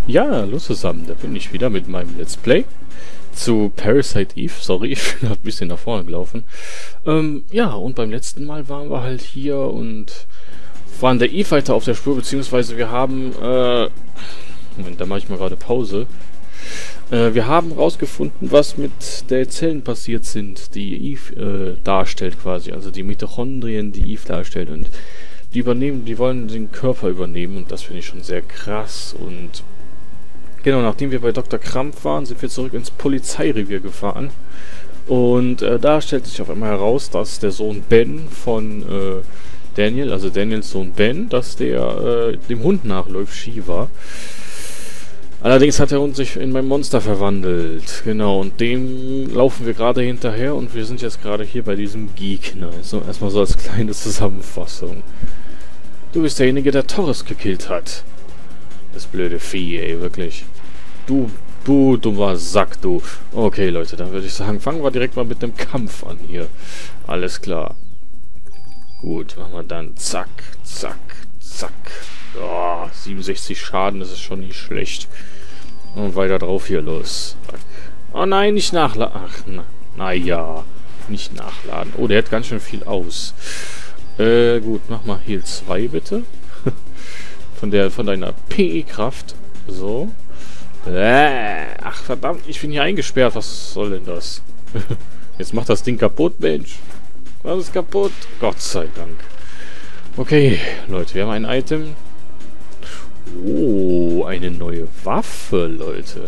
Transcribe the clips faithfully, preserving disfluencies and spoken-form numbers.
Ja, hallo zusammen, da bin ich wieder mit meinem Let's Play zu Parasite Eve. Sorry, ich bin gerade ein bisschen nach vorne gelaufen. Ähm, ja, und beim letzten Mal waren wir halt hier und waren der Eve weiter auf der Spur, beziehungsweise wir haben, äh, Moment, da mache ich mal gerade Pause. Äh, wir haben rausgefunden, was mit der Zellen passiert sind, die Eve äh, darstellt quasi, also die Mitochondrien, die Eve darstellt, und die übernehmen, die wollen den Körper übernehmen, und das finde ich schon sehr krass. Und genau, nachdem wir bei Doktor Krampf waren, sind wir zurück ins Polizeirevier gefahren. Und äh, da stellt sich auf einmal heraus, dass der Sohn Ben von äh, Daniel, also Daniels Sohn Ben, dass der äh, dem Hund nachläuft, Shiva. Allerdings hat der Hund sich in mein Monster verwandelt. Genau, und dem laufen wir gerade hinterher, und wir sind jetzt gerade hier bei diesem Gegner. So, erstmal so als kleine Zusammenfassung. Du bist derjenige, der Torres gekillt hat. Das blöde Vieh, ey, wirklich. Du, du, dummer Sack, du. Okay, Leute, dann würde ich sagen, fangen wir direkt mal mit dem Kampf an hier. Alles klar. Gut, machen wir dann zack, zack, zack. Oh, siebenundsechzig Schaden, das ist schon nicht schlecht. Und weiter drauf hier, los. Zack. Oh nein, nicht nachladen. Ach, na, naja, nicht nachladen. Oh, der hat ganz schön viel aus. Äh, gut, mach mal Heal zwei, bitte. Von der, von deiner P E-Kraft. So. Äh, ach, verdammt, ich bin hier eingesperrt. Was soll denn das? Jetzt macht das Ding kaputt, Mensch. Was ist kaputt? Gott sei Dank. Okay, Leute, wir haben ein Item. Oh, eine neue Waffe, Leute.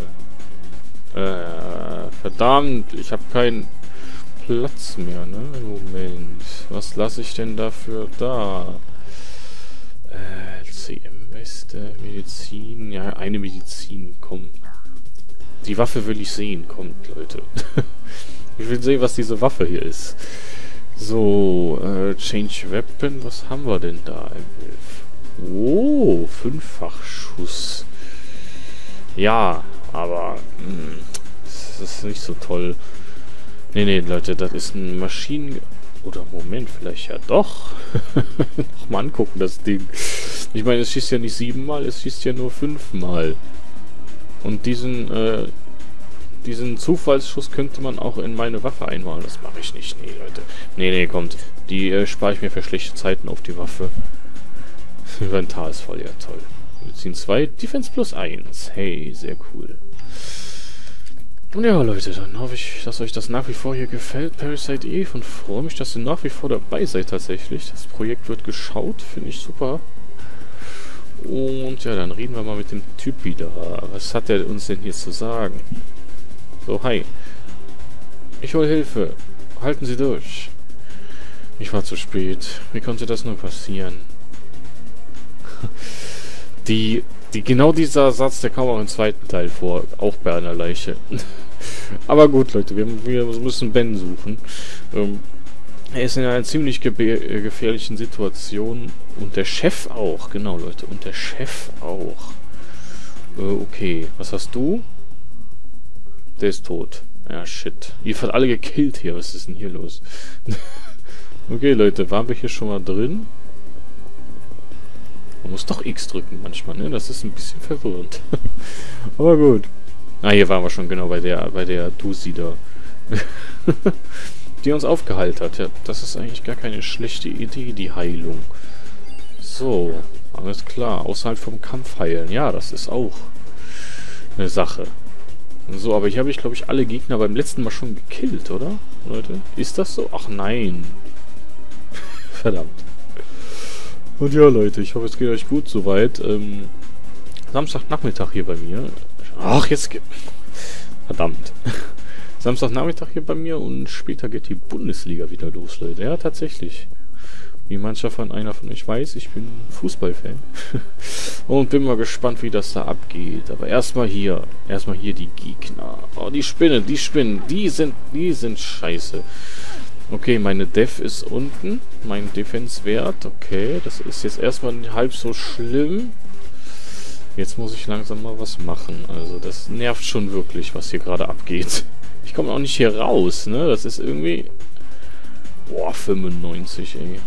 Äh, verdammt, ich habe keinen Platz mehr, ne? Moment. Was lasse ich denn dafür da? Äh, C M-Weste, Medizin. Ja, eine Medizin, komm. Die Waffe will ich sehen, kommt, Leute. Ich will sehen, was diese Waffe hier ist. So, äh, Change Weapon, was haben wir denn da? Oh, Fünffachschuss. Ja, aber mh, das ist nicht so toll. Nee, nee, Leute, das ist ein Maschinen... Oder Moment, vielleicht ja doch. Nochmal angucken, das Ding. Ich meine, es schießt ja nicht siebenmal, es schießt ja nur fünfmal. Und diesen, äh, diesen Zufallsschuss könnte man auch in meine Waffe einmalen. Das mache ich nicht. Nee, Leute. Nee, nee, kommt. Die äh, spare ich mir für schlechte Zeiten auf die Waffe. Inventar ist voll, ja toll. Medizin zwei, Defense plus eins. Hey, sehr cool. Und ja, Leute, dann hoffe ich, dass euch das nach wie vor hier gefällt, Parasite Eve, und freue mich, dass ihr nach wie vor dabei seid tatsächlich. Das Projekt wird geschaut, finde ich super. Und ja, dann reden wir mal mit dem Typ wieder. Was hat er uns denn hier zu sagen? So, hi. Ich hole Hilfe. Halten Sie durch. Ich war zu spät. Wie konnte das nur passieren? Die, die, genau dieser Satz, der kam auch im zweiten Teil vor. Auch bei einer Leiche. Aber gut, Leute, wir, wir müssen Ben suchen. Ähm, er ist in einer ziemlich ge gefährlichen Situation. Und der Chef auch. Genau, Leute. Und der Chef auch. Äh, okay. Was hast du? Der ist tot. Ja, shit. Ihr hat alle gekillt hier. Was ist denn hier los? Okay, Leute. Waren wir hier schon mal drin? Man muss doch X drücken manchmal, ne? Das ist ein bisschen verwirrend. Aber gut. Ah, hier waren wir schon genau bei der, bei der Dusi da. Die uns aufgehalten hat. Ja, das ist eigentlich gar keine schlechte Idee, die Heilung. So, alles klar. Außerhalb vom Kampf heilen. Ja, das ist auch eine Sache. So, aber hier habe ich, glaube ich, alle Gegner beim letzten Mal schon gekillt, oder? Leute? Ist das so? Ach nein. Verdammt. Und ja, Leute, ich hoffe, es geht euch gut soweit. Ähm, Samstagnachmittag hier bei mir. Ach, jetzt geht... Verdammt. Samstagnachmittag hier bei mir, und später geht die Bundesliga wieder los, Leute. Ja, tatsächlich. Wie mancher von einer von euch weiß, ich bin Fußballfan. Und bin mal gespannt, wie das da abgeht. Aber erstmal hier. Erstmal hier die Gegner. Oh, die Spinnen, die Spinnen. Die sind, die sind scheiße. Okay, meine Def ist unten. Mein Defense-Wert. Okay, das ist jetzt erstmal nicht halb so schlimm. Jetzt muss ich langsam mal was machen. Also das nervt schon wirklich, was hier gerade abgeht. Ich komme auch nicht hier raus, ne? Das ist irgendwie... Boah, fünfundneunzig, ey.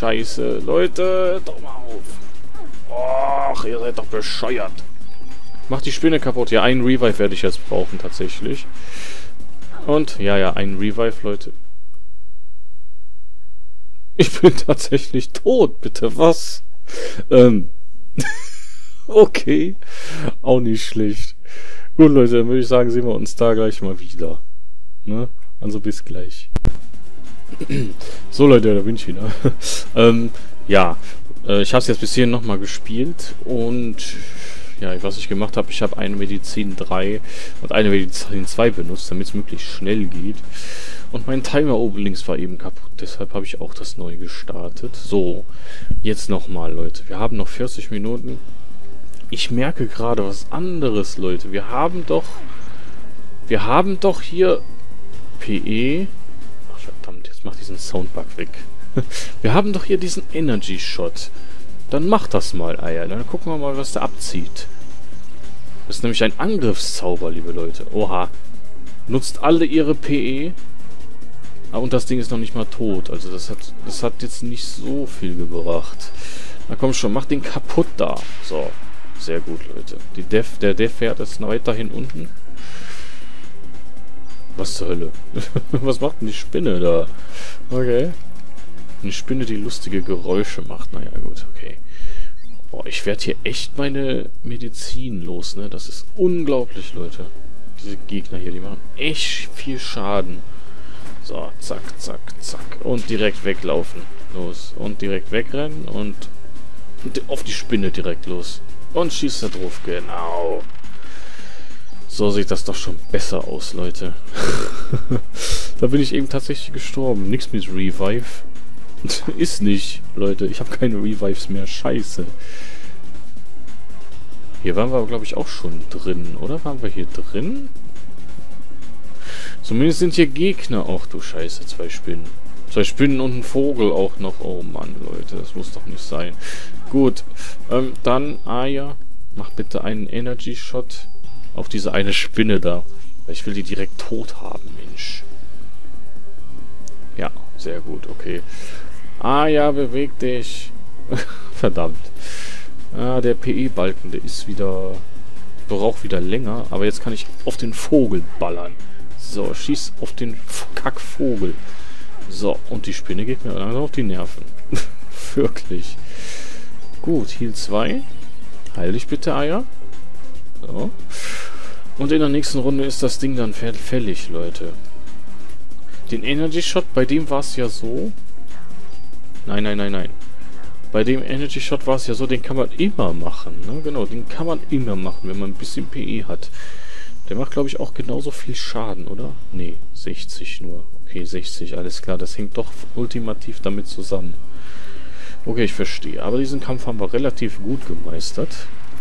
Scheiße. Leute, doch mal auf. Och, ihr seid doch bescheuert. Mach die Spinne kaputt. Ja, einen Revive werde ich jetzt brauchen, tatsächlich. Und, ja, ja, einen Revive, Leute. Ich bin tatsächlich tot, bitte, was? Ähm. Okay. Auch nicht schlecht. Gut, Leute, dann würde ich sagen, sehen wir uns da gleich mal wieder. Ne? Also bis gleich. So, Leute, da bin ich wieder. ähm, ja. Äh, ich habe es jetzt bis hierhin nochmal gespielt und ja, was ich gemacht habe, ich habe eine Medizin drei und eine Medizin zwei benutzt, damit es möglichst schnell geht. Und mein Timer oben links war eben kaputt, deshalb habe ich auch das neu gestartet. So, jetzt nochmal, Leute. Wir haben noch vierzig Minuten. Ich merke gerade was anderes, Leute. Wir haben doch... Wir haben doch hier... P E... Ach, verdammt, jetzt mach diesen Soundbug weg. Wir haben doch hier diesen Energy Shot. Dann mach das mal, Eier. Dann gucken wir mal, was der abzieht. Das ist nämlich ein Angriffszauber, liebe Leute. Oha. Nutzt alle ihre P E. Ah, und das Ding ist noch nicht mal tot. Also das hat, das hat jetzt nicht so viel gebracht. Na komm schon, mach den kaputt da. So. Sehr gut, Leute. Die Def, der Def-Wert ist weiterhin unten. Was zur Hölle? Was macht denn die Spinne da? Okay. Eine Spinne, die lustige Geräusche macht. Naja, gut, okay. Boah, ich werde hier echt meine Medizin los, ne? Das ist unglaublich, Leute. Diese Gegner hier, die machen echt viel Schaden. So, zack, zack, zack. Und direkt weglaufen. Los. Und direkt wegrennen und auf die Spinne direkt los. Und schießt da drauf. Genau. So sieht das doch schon besser aus, Leute. Da bin ich eben tatsächlich gestorben. Nichts mit Revive. Ist nicht, Leute. Ich habe keine Revives mehr. Scheiße. Hier waren wir, glaube ich, auch schon drin. Oder waren wir hier drin? Zumindest sind hier Gegner auch, du Scheiße. Zwei Spinnen. Zwei Spinnen und ein Vogel auch noch. Oh Mann, Leute. Das muss doch nicht sein. Gut. Ähm, dann, ah ja. Mach bitte einen Energy Shot auf diese eine Spinne da. Weil ich will die direkt tot haben, Mensch. Ja, sehr gut, okay. Ah ja, beweg dich. Verdammt. Ah, der P E-Balken, der ist wieder... braucht wieder länger. Aber jetzt kann ich auf den Vogel ballern. So, schieß auf den Kackvogel. So, und die Spinne geht mir langsam auf die Nerven. Wirklich. Gut, Heal zwei. Heil dich bitte, Eier. So. Und in der nächsten Runde ist das Ding dann fällig, Leute. Den Energy Shot, bei dem war es ja so... Nein, nein, nein, nein. Bei dem Energy Shot war es ja so, den kann man immer machen, ne? Genau, den kann man immer machen, wenn man ein bisschen P E hat. Der macht, glaube ich, auch genauso viel Schaden, oder? Nee, sechzig nur. Okay, sechzig, alles klar. Das hängt doch ultimativ damit zusammen. Okay, ich verstehe. Aber diesen Kampf haben wir relativ gut gemeistert.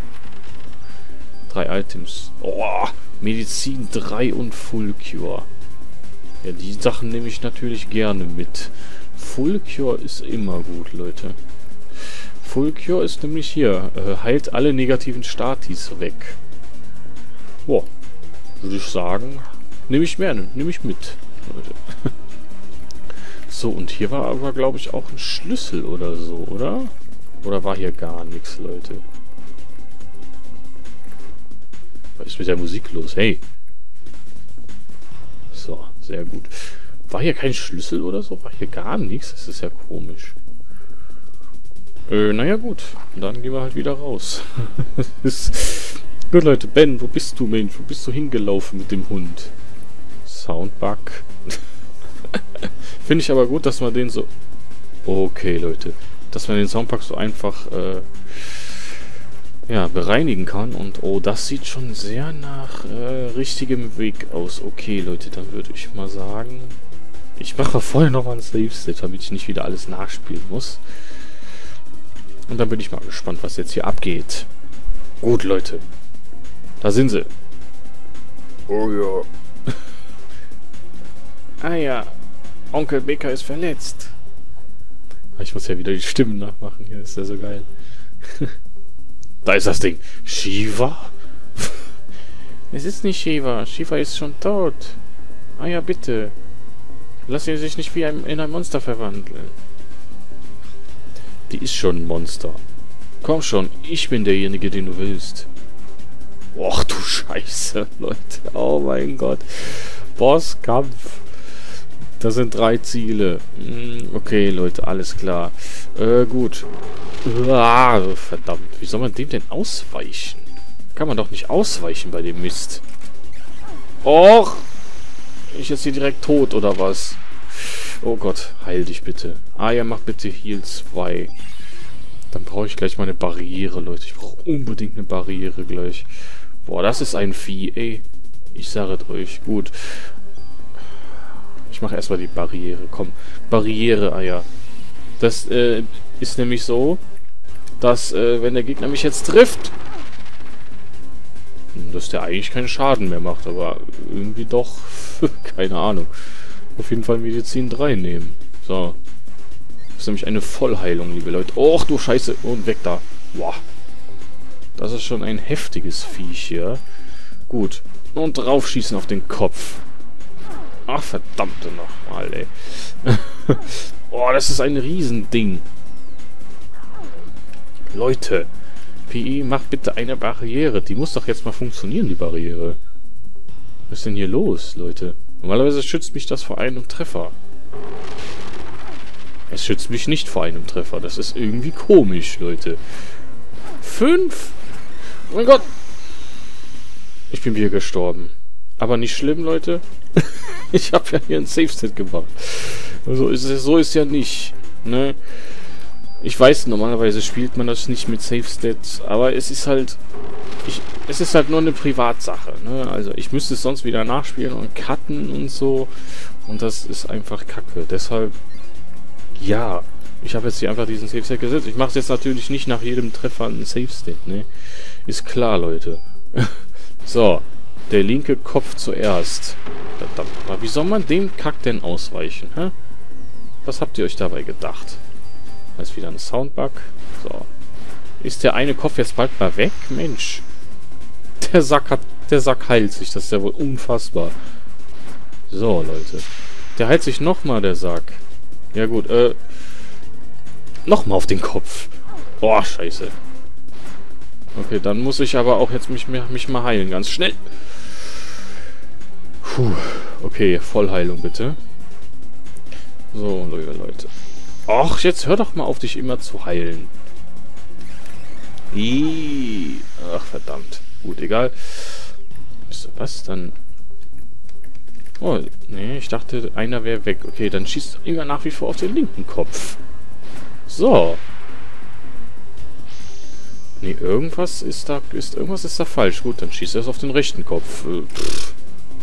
Drei Items. Oh, Medizin drei und Full Cure. Ja, die Sachen nehme ich natürlich gerne mit. Full Cure ist immer gut, Leute. Full Cure ist nämlich hier. Äh, heilt alle negativen Statis weg. Boah. Würde ich sagen, nehme ich mehr, nehme ich mit, Leute. So, und hier war aber, glaube ich, auch ein Schlüssel oder so, oder? Oder war hier gar nichts, Leute? Was ist mit der Musik los? Hey! So, sehr gut. War hier kein Schlüssel oder so? War hier gar nichts? Das ist ja komisch. Äh, naja gut. Dann gehen wir halt wieder raus. Gut, Leute. Ben, wo bist du, Mensch? Wo bist du hingelaufen mit dem Hund? Soundbug. Finde ich aber gut, dass man den so... Okay, Leute. Dass man den Soundbug so einfach, äh... ja, bereinigen kann. Und oh, das sieht schon sehr nach äh, richtigem Weg aus. Okay, Leute, dann würde ich mal sagen... Ich mache vorher noch mal ein Save-State, damit ich nicht wieder alles nachspielen muss. Und dann bin ich mal gespannt, was jetzt hier abgeht. Gut, Leute. Da sind sie. Oh ja. Ah ja. Onkel Becker ist verletzt. Ich muss ja wieder die Stimmen nachmachen. Hier ist ja so geil. Da ist das Ding. Shiva? Es ist nicht Shiva. Shiva ist schon tot. Ah ja, bitte. Lass ihn sich nicht wie ein, in ein Monster verwandeln. Die ist schon ein Monster. Komm schon, ich bin derjenige, den du willst. Och du Scheiße, Leute. Oh mein Gott. Bosskampf. Das sind drei Ziele. Okay, Leute, alles klar. Äh, gut. Ah, verdammt. Wie soll man dem denn ausweichen? Kann man doch nicht ausweichen bei dem Mist. Och! Ich jetzt hier direkt tot, oder was? Oh Gott, heil dich bitte. Ah ja, mach bitte Heal zwei. Dann brauche ich gleich mal eine Barriere, Leute. Ich brauche unbedingt eine Barriere gleich. Boah, das ist ein Vieh, ey. Ich sage es euch. Gut. Ich mache erstmal die Barriere. Komm, Barriere-Eier. Das äh, ist nämlich so, dass, äh, wenn der Gegner mich jetzt trifft, dass der eigentlich keinen Schaden mehr macht. Aber irgendwie doch. Keine Ahnung. Auf jeden Fall Medizin drei nehmen. So. Das ist nämlich eine Vollheilung, liebe Leute. Och, du Scheiße. Und weg da. Boah. Das ist schon ein heftiges Viech hier. Gut. Und draufschießen auf den Kopf. Ach, verdammte nochmal, ey. Oh, das ist ein Riesending. Leute. P I, mach bitte eine Barriere. Die muss doch jetzt mal funktionieren, die Barriere. Was ist denn hier los, Leute? Normalerweise schützt mich das vor einem Treffer. Es schützt mich nicht vor einem Treffer. Das ist irgendwie komisch, Leute. Fünf? Oh mein Gott. Ich bin wieder gestorben. Aber nicht schlimm, Leute. Ich habe ja hier ein Safe-Set gemacht. Also ist es, so ist ja nicht. Ne? Ich weiß, normalerweise spielt man das nicht mit Safe-Stats. Aber es ist halt... Ich, es ist halt nur eine Privatsache. Ne? Also ich müsste es sonst wieder nachspielen und cutten und so. Und das ist einfach kacke. Deshalb... Ja... Ich habe jetzt hier einfach diesen Safe-State gesetzt. Ich mache es jetzt natürlich nicht nach jedem Treffer ein Safe-State, ne? Ist klar, Leute. So. Der linke Kopf zuerst. Verdammt. Aber wie soll man dem Kack denn ausweichen, hä? Was habt ihr euch dabei gedacht? Da ist wieder ein Soundbug. So. Ist der eine Kopf jetzt bald mal weg? Mensch. Der Sack hat... Der Sack heilt sich. Das ist ja wohl unfassbar. So, Leute. Der heilt sich nochmal, der Sack. Ja gut, äh... Nochmal auf den Kopf. Boah, scheiße. Okay, dann muss ich aber auch jetzt mich, mich mal heilen. Ganz schnell. Puh. Okay, Vollheilung bitte. So, liebe Leute. Och, jetzt hör doch mal auf, dich immer zu heilen. Ih. Ach, verdammt. Gut, egal. Was? Dann... Oh, nee, ich dachte, einer wäre weg. Okay, dann schießt immer nach wie vor auf den linken Kopf. So. Nee, irgendwas ist da, ist, irgendwas ist da falsch. Gut, dann schießt er es auf den rechten Kopf. Pff.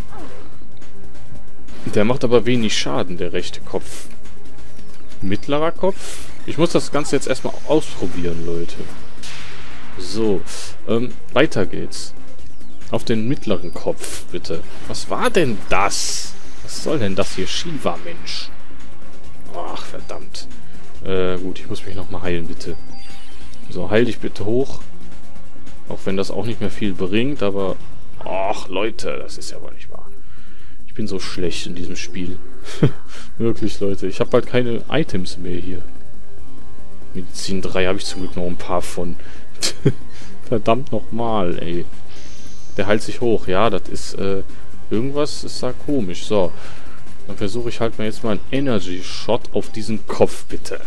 Der macht aber wenig Schaden, der rechte Kopf. Mittlerer Kopf? Ich muss das Ganze jetzt erstmal ausprobieren, Leute. So, ähm, weiter geht's. Auf den mittleren Kopf, bitte. Was war denn das? Was soll denn das hier? Shiva, Mensch. Ach, verdammt. Äh, gut, ich muss mich nochmal heilen, bitte. So, heil dich bitte hoch. Auch wenn das auch nicht mehr viel bringt, aber... Ach, Leute, das ist ja wohl nicht wahr. Ich bin so schlecht in diesem Spiel. Wirklich, Leute. Ich habe bald keine Items mehr hier. Medizin drei habe ich zum Glück noch ein paar von. Verdammt nochmal, ey. Der heilt sich hoch. Ja, das ist, äh... irgendwas ist da komisch. So. Dann versuche ich halt mal jetzt mal einen Energy Shot auf diesen Kopf, bitte.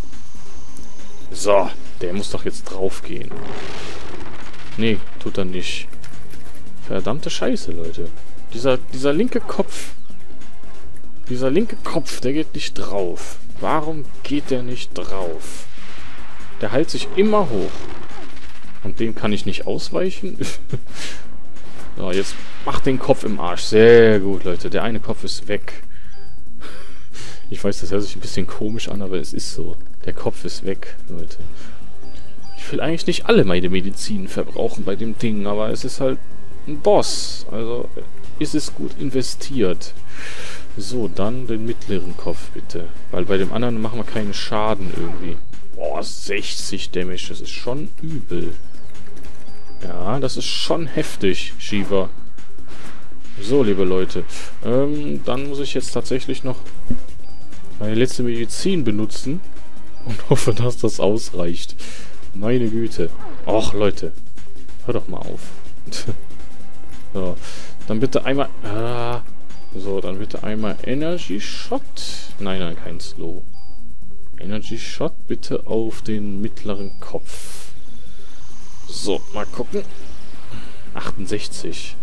So, der muss doch jetzt drauf gehen. Nee, tut er nicht. Verdammte Scheiße, Leute. Dieser, dieser linke Kopf. Dieser linke Kopf, der geht nicht drauf. Warum geht der nicht drauf? Der heilt sich immer hoch. Und dem kann ich nicht ausweichen. So, jetzt macht den Kopf im Arsch. Sehr gut, Leute. Der eine Kopf ist weg. Ich weiß, das hört sich ein bisschen komisch an, aber es ist so. Der Kopf ist weg, Leute. Ich will eigentlich nicht alle meine Medizin verbrauchen bei dem Ding, aber es ist halt ein Boss. Also ist es gut investiert. So, dann den mittleren Kopf, bitte. Weil bei dem anderen machen wir keinen Schaden irgendwie. Boah, sechzig Damage, das ist schon übel. Ja, das ist schon heftig, Shiva. So, liebe Leute. Ähm, dann muss ich jetzt tatsächlich noch meine letzte Medizin benutzen und hoffe, dass das ausreicht. Meine Güte. Och, Leute. Hör doch mal auf. So, dann bitte einmal... Ah, so, dann bitte einmal Energy Shot. Nein, nein, kein Slow. Energy Shot bitte auf den mittleren Kopf. So, mal gucken. achtundsechzig.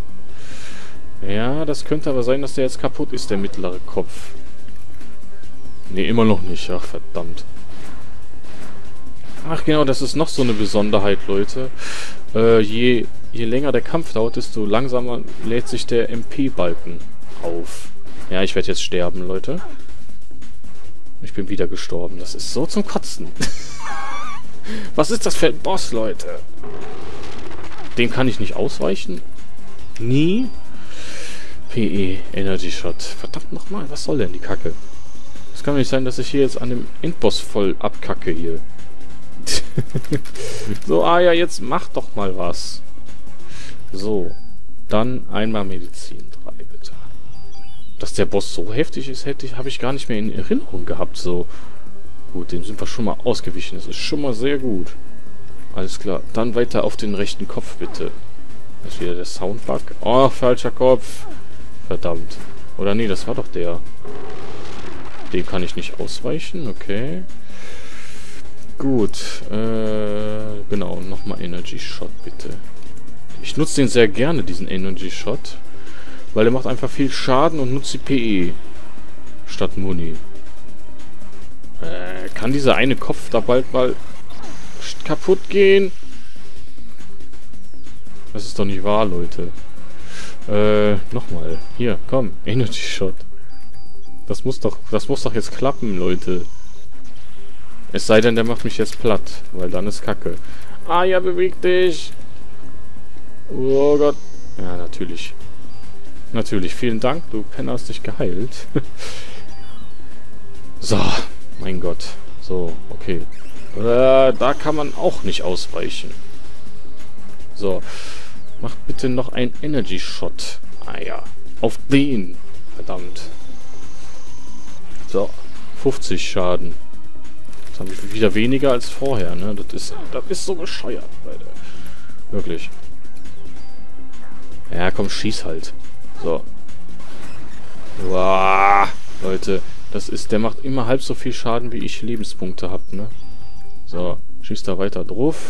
Ja, das könnte aber sein, dass der jetzt kaputt ist, der mittlere Kopf. Ne, immer noch nicht. Ach, verdammt. Ach genau, das ist noch so eine Besonderheit, Leute. Äh, je, je länger der Kampf dauert, desto langsamer lädt sich der M P-Balken auf. Ja, ich werde jetzt sterben, Leute. Ich bin wieder gestorben. Das ist so zum Kotzen. Was ist das für ein Boss, Leute? Dem kann ich nicht ausweichen. Nie. P E, Energy Shot. Verdammt nochmal, was soll denn die Kacke? Es kann nicht sein, dass ich hier jetzt an dem Endboss voll abkacke hier. So, ah ja, jetzt mach doch mal was. So, dann einmal Medizin drei, bitte. Dass der Boss so heftig ist, hätte ich, habe ich gar nicht mehr in Erinnerung gehabt. So, gut, dem sind wir schon mal ausgewichen. Das ist schon mal sehr gut. Alles klar, dann weiter auf den rechten Kopf, bitte. Das ist wieder der Soundbug. Oh, falscher Kopf. Verdammt. Oder nee, das war doch der. Den kann ich nicht ausweichen, okay. Gut, äh, genau, nochmal Energy Shot, bitte. Ich nutze den sehr gerne, diesen Energy Shot, weil der macht einfach viel Schaden und nutzt die P E statt Muni. Äh, kann dieser eine Kopf da bald mal kaputt gehen? Das ist doch nicht wahr, Leute. Äh, nochmal. Hier, komm, Energy Shot. Das muss doch, das muss doch jetzt klappen, Leute. Es sei denn, der macht mich jetzt platt, weil dann ist Kacke. Ah ja, beweg dich. Oh Gott. Ja, natürlich. Natürlich, vielen Dank, du Penner hast dich geheilt. So, mein Gott. So, okay. Äh, da kann man auch nicht ausweichen. So. Mach bitte noch ein Energy Shot. Ah ja. Auf den. Verdammt. So. fünfzig Schaden. Das habe ich wieder weniger als vorher, ne? Das ist, das ist so bescheuert, Leute. Wirklich. Ja, komm, schieß halt. So. Wow, Leute. Das ist, der macht immer halb so viel Schaden, wie ich Lebenspunkte habe, ne? So. Schieß da weiter drauf.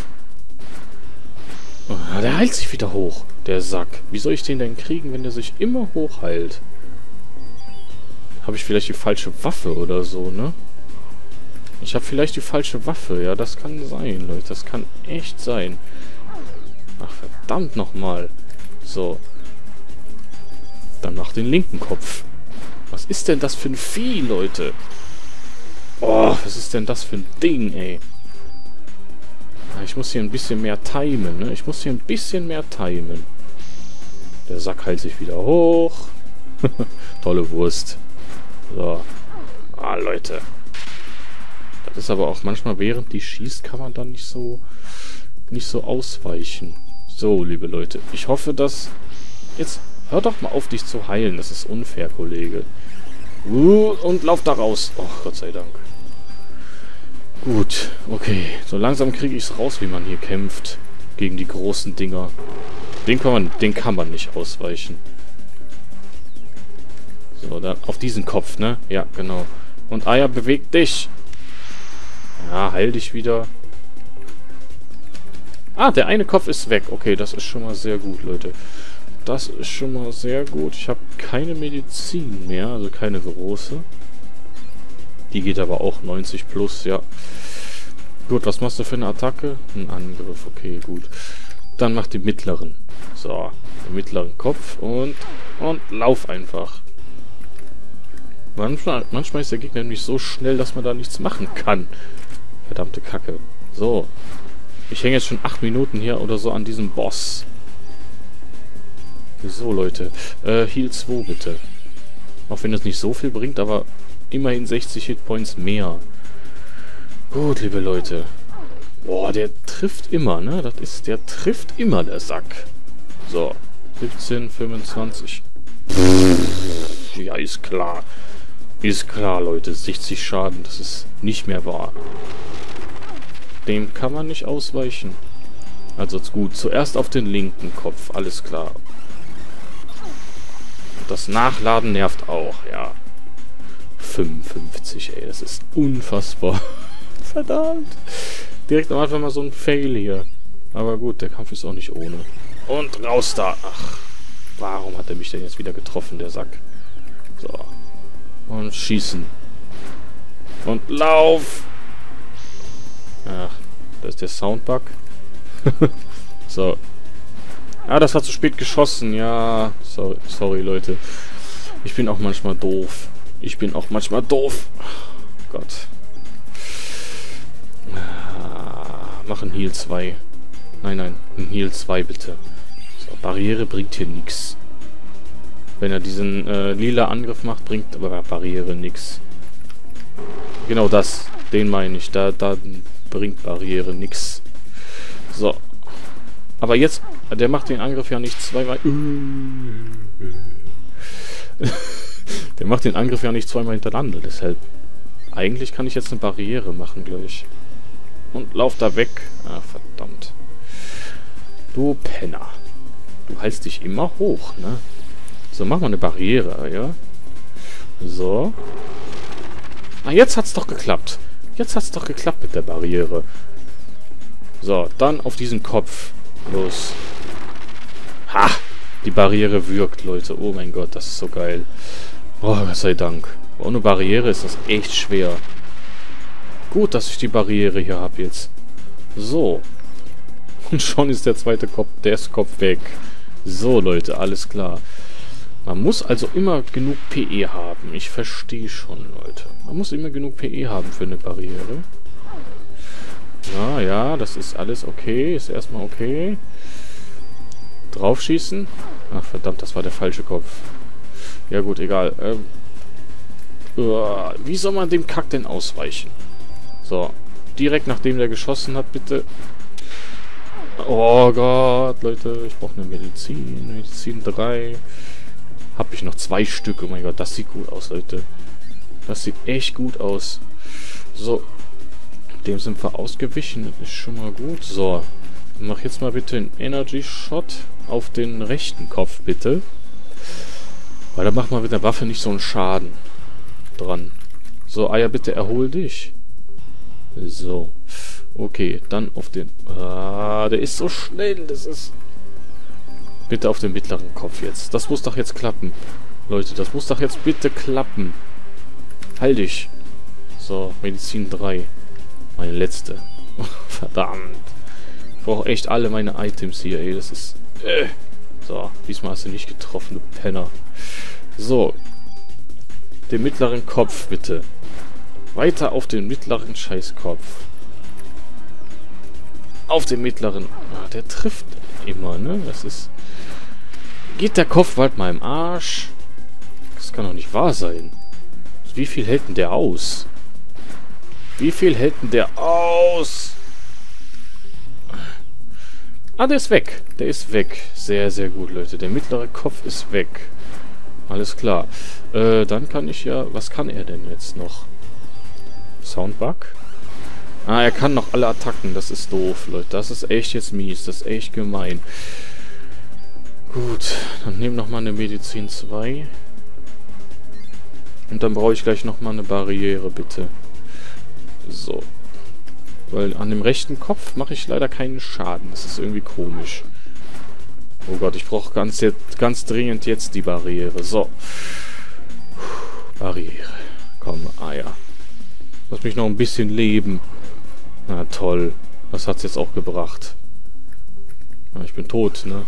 Oh, der heilt sich wieder hoch, der Sack. Wie soll ich den denn kriegen, wenn der sich immer hoch heilt? Habe ich vielleicht die falsche Waffe oder so, ne? Ich habe vielleicht die falsche Waffe. Ja, das kann sein, Leute. Das kann echt sein. Ach, verdammt nochmal. So. Dann mach den linken Kopf. Was ist denn das für ein Vieh, Leute? Oh, was ist denn das für ein Ding, ey? Ich muss hier ein bisschen mehr timen, ne? Ich muss hier ein bisschen mehr timen. Der Sack heilt sich wieder hoch. Tolle Wurst. So. Ah, Leute. Das ist aber auch manchmal, während die schießt, kann man dann nicht so nicht so ausweichen. So, liebe Leute. Ich hoffe, dass... Jetzt hör doch mal auf, dich zu heilen. Das ist unfair, Kollege. Uh, und lauf da raus. Oh, Gott sei Dank. Gut, okay. So langsam kriege ich es raus, wie man hier kämpft. Gegen die großen Dinger. Den kann man, den kann man nicht ausweichen. So, dann auf diesen Kopf, ne? Ja, genau. Und Eier, beweg dich. Ja, heil dich wieder. Ah, der eine Kopf ist weg. Okay, das ist schon mal sehr gut, Leute. Das ist schon mal sehr gut. Ich habe keine Medizin mehr, also keine große. Die geht aber auch neunzig plus, ja. Gut, was machst du für eine Attacke? Ein Angriff, okay, gut. Dann mach den mittleren. So, den mittleren Kopf und, und lauf einfach. Manchmal, manchmal ist der Gegner nämlich so schnell, dass man da nichts machen kann. Verdammte Kacke. So. Ich hänge jetzt schon acht Minuten hier oder so an diesem Boss. So, Leute. Äh, Heal zwei bitte. Auch wenn das nicht so viel bringt, aber immerhin sechzig Hitpoints mehr. Gut, liebe Leute. Boah, der trifft immer, ne? Das ist, der trifft immer, der Sack. So. siebzehn, fünfundzwanzig. Ja, ist klar. Ist klar, Leute. sechzig Schaden, das ist nicht mehr wahr. Dem kann man nicht ausweichen. Also gut, zuerst auf den linken Kopf, alles klar. Und das Nachladen nervt auch, ja. fünfundfünfzig, ey, das ist unfassbar. Verdammt. Direkt am Anfang mal so ein Fail hier. Aber gut, der Kampf ist auch nicht ohne. Und raus da. Ach, warum hat er mich denn jetzt wieder getroffen, der Sack? So. Und schießen. Und lauf! Ach, da ist der Soundbug. So. Ah, das hat zu spät geschossen. Ja, sorry, sorry, Leute. Ich bin auch manchmal doof. Ich bin auch manchmal doof. Gott. Ah, mach ein Heal zwei. Nein, nein, ein Heal zwei bitte. So, Barriere bringt hier nichts. Wenn er diesen äh, lila Angriff macht, bringt aber Barriere nichts. Genau das. Den meine ich. Da, da bringt Barriere nichts. So. Aber jetzt, der macht den Angriff ja nicht zweimal. Der macht den Angriff ja nicht zweimal hintereinander. Deshalb, eigentlich kann ich jetzt eine Barriere machen gleich. Und lauf da weg. Ah, verdammt. Du Penner. Du hältst dich immer hoch, ne? So, mach mal eine Barriere, ja? So. Ah, jetzt hat's doch geklappt. Jetzt hat's doch geklappt mit der Barriere. So, dann auf diesen Kopf. Los. Ha! Die Barriere wirkt, Leute. Oh mein Gott, das ist so geil. Oh, Gott sei Dank. Ohne Barriere ist das echt schwer. Gut, dass ich die Barriere hier habe jetzt. So. Und schon ist der zweite Kopf, der ist Kopf weg. So, Leute, alles klar. Man muss also immer genug P E haben. Ich verstehe schon, Leute. Man muss immer genug P E haben für eine Barriere. Ja, ja, das ist alles okay. Ist erstmal okay. Draufschießen. Ach, verdammt, das war der falsche Kopf. Ja gut, egal. Ähm, uh, wie soll man dem Kack denn ausweichen? So. Direkt nachdem der geschossen hat, bitte. Oh Gott, Leute. Ich brauche eine Medizin. Medizin drei. Habe ich noch zwei Stück. Oh mein Gott, das sieht gut aus, Leute. Das sieht echt gut aus. So. Dem sind wir ausgewichen. Das ist schon mal gut. So. Mach jetzt mal bitte einen Energy Shot auf den rechten Kopf, bitte. Weil da macht man mit der Waffe nicht so einen Schaden dran. So, Eier, bitte erhol dich. So. Okay, dann auf den... Ah, der ist so schnell. Das ist... Bitte auf den mittleren Kopf jetzt. Das muss doch jetzt klappen. Leute, das muss doch jetzt bitte klappen. Halt dich. So, Medizin drei. Meine letzte. Verdammt. Ich brauche echt alle meine Items hier, ey. Das ist... Äh. So, diesmal hast du nicht getroffen, du Penner. So. Den mittleren Kopf, bitte. Weiter auf den mittleren Scheißkopf. Auf den mittleren... Ah, der trifft immer, ne? Das ist... Geht der Kopf bald mal im Arsch? Das kann doch nicht wahr sein. Wie viel hält denn der aus? Wie viel hält denn der aus? Ah, der ist weg. Der ist weg. Sehr, sehr gut, Leute. Der mittlere Kopf ist weg. Alles klar. Äh, dann kann ich ja... Was kann er denn jetzt noch? Soundbug? Ah, er kann noch alle Attacken. Das ist doof, Leute. Das ist echt jetzt mies. Das ist echt gemein. Gut, dann nehmen noch mal eine Medizin zwei. Und dann brauche ich gleich noch mal eine Barriere, bitte. So. Weil an dem rechten Kopf mache ich leider keinen Schaden. Das ist irgendwie komisch. Oh Gott, ich brauche ganz, ganz dringend jetzt die Barriere. So. Barriere. Komm, ah ja. Lass mich noch ein bisschen leben. Na toll. Das hat's jetzt auch gebracht. Ja, ich bin tot, ne?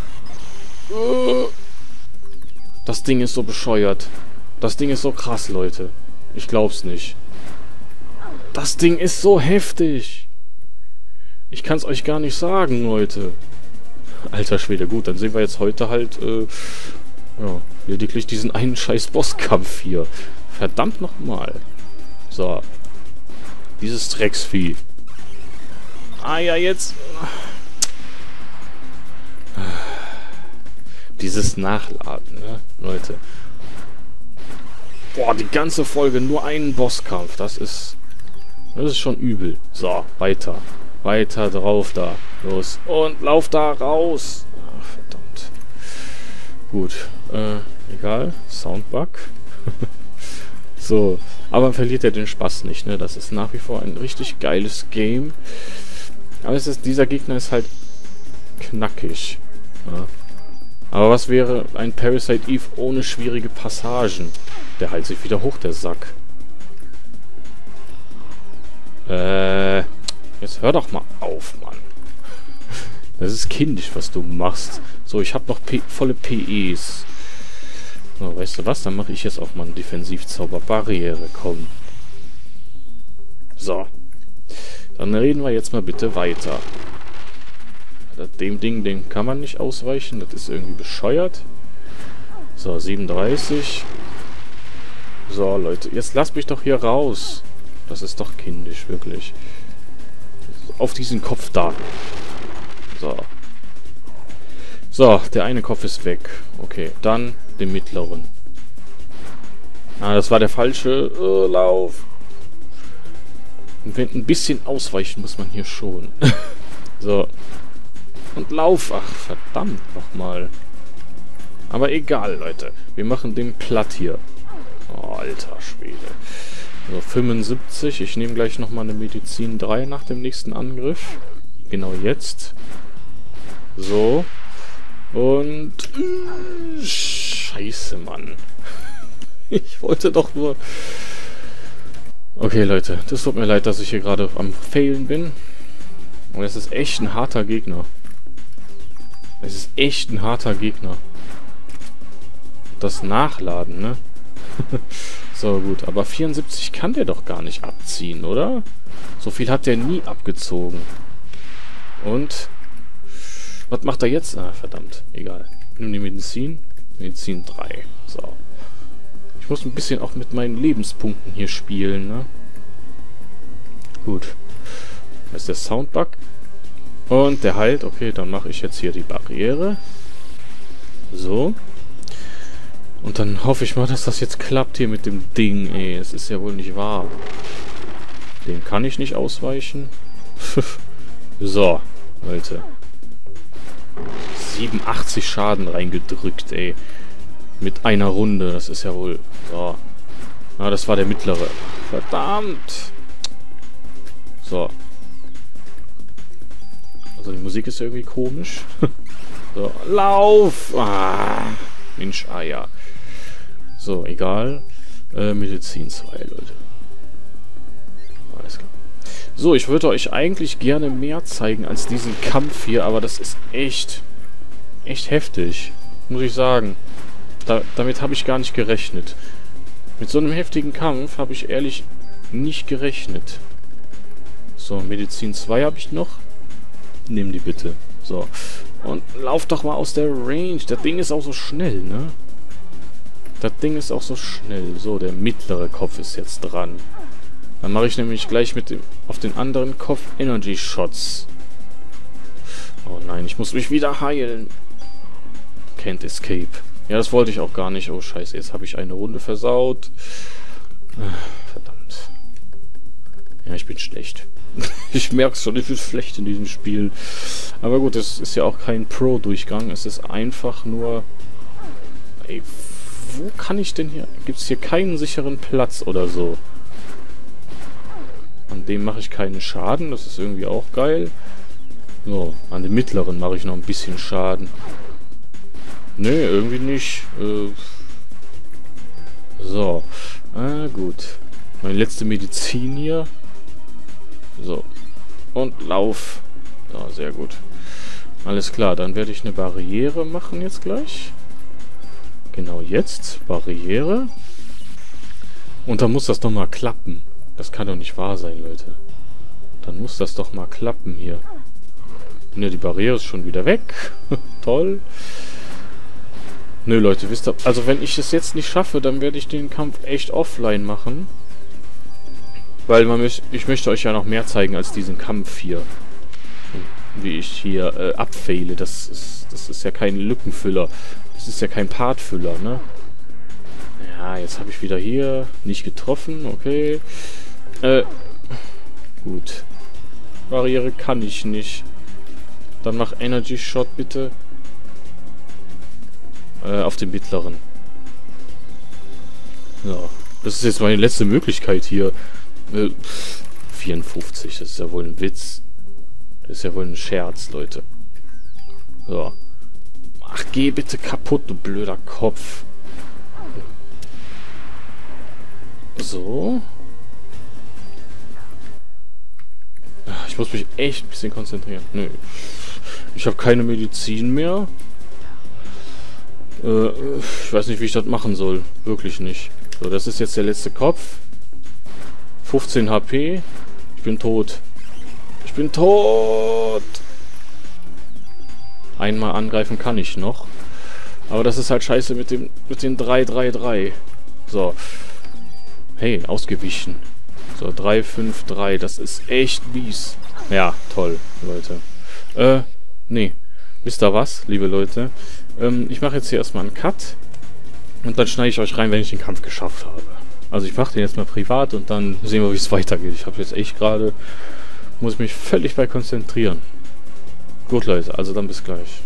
Das Ding ist so bescheuert. Das Ding ist so krass, Leute. Ich glaub's nicht. Das Ding ist so heftig. Ich kann's euch gar nicht sagen, Leute. Alter Schwede, gut, dann sehen wir jetzt heute halt, äh, ja, lediglich diesen einen scheiß Bosskampf hier. Verdammt nochmal. So. Dieses Drecksvieh. Ah ja, jetzt... Dieses Nachladen, ne, Leute. Boah, die ganze Folge nur einen Bosskampf. Das ist... Das ist schon übel. So, weiter. Weiter drauf da. Los. Und lauf da raus. Ach, verdammt. Gut. Äh, egal. Soundbug. So. Aber verliert er den Spaß nicht, ne? Das ist nach wie vor ein richtig geiles Game. Aber es ist, dieser Gegner ist halt knackig. Ja. Aber was wäre ein Parasite Eve ohne schwierige Passagen? Der heilt sich wieder hoch, der Sack. Äh, jetzt hör doch mal auf, Mann. Das ist kindisch, was du machst. So, ich habe noch P volle P Es. So, weißt du was? Dann mache ich jetzt auch mal einen Defensivzauber. Barriere, komm. So. Dann reden wir jetzt mal bitte weiter. Dem Ding, dem kann man nicht ausweichen. Das ist irgendwie bescheuert. So, siebenunddreißig. So, Leute. Jetzt lasst mich doch hier raus. Das ist doch kindisch, wirklich. Auf diesen Kopf da. So. So, der eine Kopf ist weg. Okay, dann den mittleren. Ah, das war der falsche. Oh, Lauf. Ein bisschen ausweichen muss man hier schon. So. Und Lauf. Ach, verdammt nochmal. Aber egal, Leute. Wir machen den platt hier. Oh, alter Schwede. So, fünfundsiebzig. Ich nehme gleich nochmal eine Medizin drei nach dem nächsten Angriff. Genau jetzt. So. Und... Scheiße, Mann. Ich wollte doch nur... Okay, Leute. Das tut mir leid, dass ich hier gerade am Failen bin. Aber es ist echt ein harter Gegner. Es ist echt ein harter Gegner. Das Nachladen, ne? So, gut. Aber vierundsiebzig kann der doch gar nicht abziehen, oder? So viel hat der nie abgezogen. Und... Was macht er jetzt? Ah, verdammt. Egal. Nimm die Medizin. Medizin drei. So. Ich muss ein bisschen auch mit meinen Lebenspunkten hier spielen, ne? Gut. Das ist der Soundbug. Und der heilt. Okay, dann mache ich jetzt hier die Barriere. So. Und dann hoffe ich mal, dass das jetzt klappt hier mit dem Ding, ey. Es ist ja wohl nicht wahr. Dem kann ich nicht ausweichen. So, Leute. siebenundachtzig Schaden reingedrückt, ey. Mit einer Runde. Das ist ja wohl... So. Ah, das war der mittlere. Verdammt. So. Also die Musik ist irgendwie komisch. So. Lauf! Ah. Mensch, ah ja. So, egal. Äh, Medizin zwei, Leute. Alles klar. So, ich würde euch eigentlich gerne mehr zeigen als diesen Kampf hier, aber das ist echt... echt heftig. Muss ich sagen. Da, damit habe ich gar nicht gerechnet. Mit so einem heftigen Kampf habe ich ehrlich nicht gerechnet. So, Medizin zwei habe ich noch. Nimm die bitte. So. Und lauf doch mal aus der Range. Das Ding ist auch so schnell, ne? Das Ding ist auch so schnell. So, der mittlere Kopf ist jetzt dran. Dann mache ich nämlich gleich mit dem auf den anderen Kopf Energy Shots. Oh nein, ich muss mich wieder heilen. Can't escape. Ja, das wollte ich auch gar nicht. Oh scheiße, jetzt habe ich eine Runde versaut. Verdammt. Ja, ich bin schlecht. Ich merke es schon, ich bin schlecht in diesem Spiel. Aber gut, es ist ja auch kein Pro-Durchgang. Es ist einfach nur... Ey, wo kann ich denn hier... Gibt es hier keinen sicheren Platz oder so? An dem mache ich keinen Schaden. Das ist irgendwie auch geil. So, an dem mittleren mache ich noch ein bisschen Schaden. Nee, irgendwie nicht. Äh, so. Ah, gut. Meine letzte Medizin hier. So. Und Lauf. Ja, sehr gut. Alles klar, dann werde ich eine Barriere machen jetzt gleich. Genau jetzt. Barriere. Und dann muss das doch mal klappen. Das kann doch nicht wahr sein, Leute. Dann muss das doch mal klappen hier. Ne, die Barriere ist schon wieder weg. Toll. Nö, Leute, wisst ihr... Also, wenn ich es jetzt nicht schaffe, dann werde ich den Kampf echt offline machen. Weil man mich, ich möchte euch ja noch mehr zeigen als diesen Kampf hier. Wie ich hier äh, abfaile. Das ist, das ist ja kein Lückenfüller. Das ist ja kein Partfüller, ne? Ja, jetzt habe ich wieder hier nicht getroffen. Okay. Äh, gut. Barriere kann ich nicht. Dann mach Energy Shot bitte. Äh, auf den mittleren. Ja, das ist jetzt meine letzte Möglichkeit hier. Äh, vierundfünfzig, das ist ja wohl ein Witz. Das ist ja wohl ein Scherz, Leute. So. Ach, geh bitte kaputt, du blöder Kopf. So. Ich muss mich echt ein bisschen konzentrieren. Nö. Ich habe keine Medizin mehr. Äh, ich weiß nicht, wie ich das machen soll. Wirklich nicht. So, das ist jetzt der letzte Kopf. fünfzehn H P. Ich bin tot. Ich bin tot! Einmal angreifen kann ich noch. Aber das ist halt scheiße mit dem mit den drei drei drei. So. Hey, ausgewichen. So, drei fünf drei. Das ist echt mies. Ja, toll, Leute. Äh, nee. Wisst ihr was, liebe Leute? Ähm, ich mache jetzt hier erstmal einen Cut. Und dann schneide ich euch rein, wenn ich den Kampf geschafft habe. Also ich mache den jetzt mal privat und dann sehen wir, wie es weitergeht. Ich habe jetzt echt gerade... Muss mich völlig bei konzentrieren. Gut, Leute, also dann bis gleich.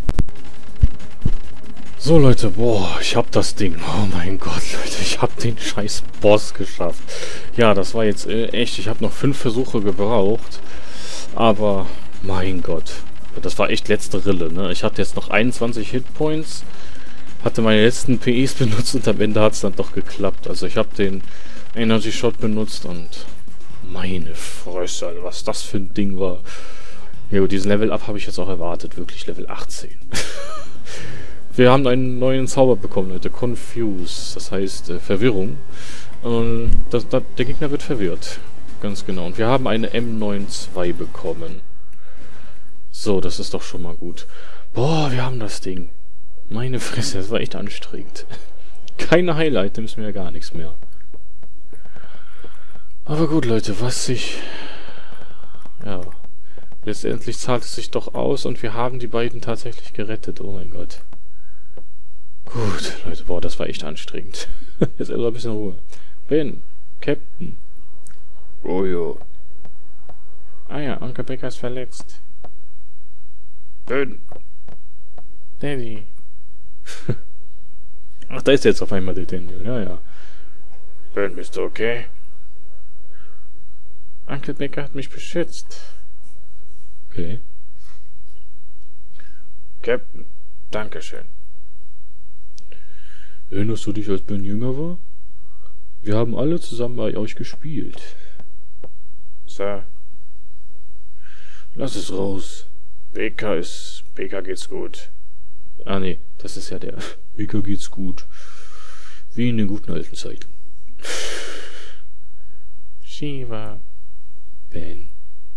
So, Leute, boah, ich hab das Ding. Oh mein Gott, Leute, ich hab den scheiß Boss geschafft. Ja, das war jetzt äh, echt, ich habe noch fünf Versuche gebraucht. Aber, mein Gott, das war echt letzte Rille, ne? Ich hatte jetzt noch einundzwanzig Hitpoints, hatte meine letzten P Es benutzt und am Ende hat es dann doch geklappt. Also ich habe den Energy Shot benutzt und meine Fresse, also was das für ein Ding war. Ja, diesen Level-Up habe ich jetzt auch erwartet, wirklich Level achtzehn. Wir haben einen neuen Zauber bekommen, Leute. Confuse. Das heißt äh, Verwirrung. Und das, das, der Gegner wird verwirrt. Ganz genau. Und wir haben eine M neunundneunzig bekommen. So, das ist doch schon mal gut. Boah, wir haben das Ding. Meine Fresse, das war echt anstrengend. Keine Heil-Items mehr, gar nichts mehr. Aber gut, Leute, was sich... Ja... Letztendlich zahlt es sich doch aus und wir haben die beiden tatsächlich gerettet. Oh mein Gott. Gut, Leute, boah, das war echt anstrengend. Jetzt erstmal ein bisschen Ruhe. Ben, Captain. Oh jo. Ah ja, Onkel Becker ist verletzt. Ben. Daddy. Ach, da ist jetzt auf einmal der Daniel. Ja, ja. Ben, bist du okay? Onkel Becker hat mich beschützt. Okay. Captain, dankeschön. Erinnerst du dich, als Ben jünger war? Wir haben alle zusammen bei euch gespielt. Sir. Lass es raus. Becker ist... Becker geht's gut. Ah, nee, das ist ja der... Becker geht's gut. Wie in den guten alten Zeiten. Shiva. Ben.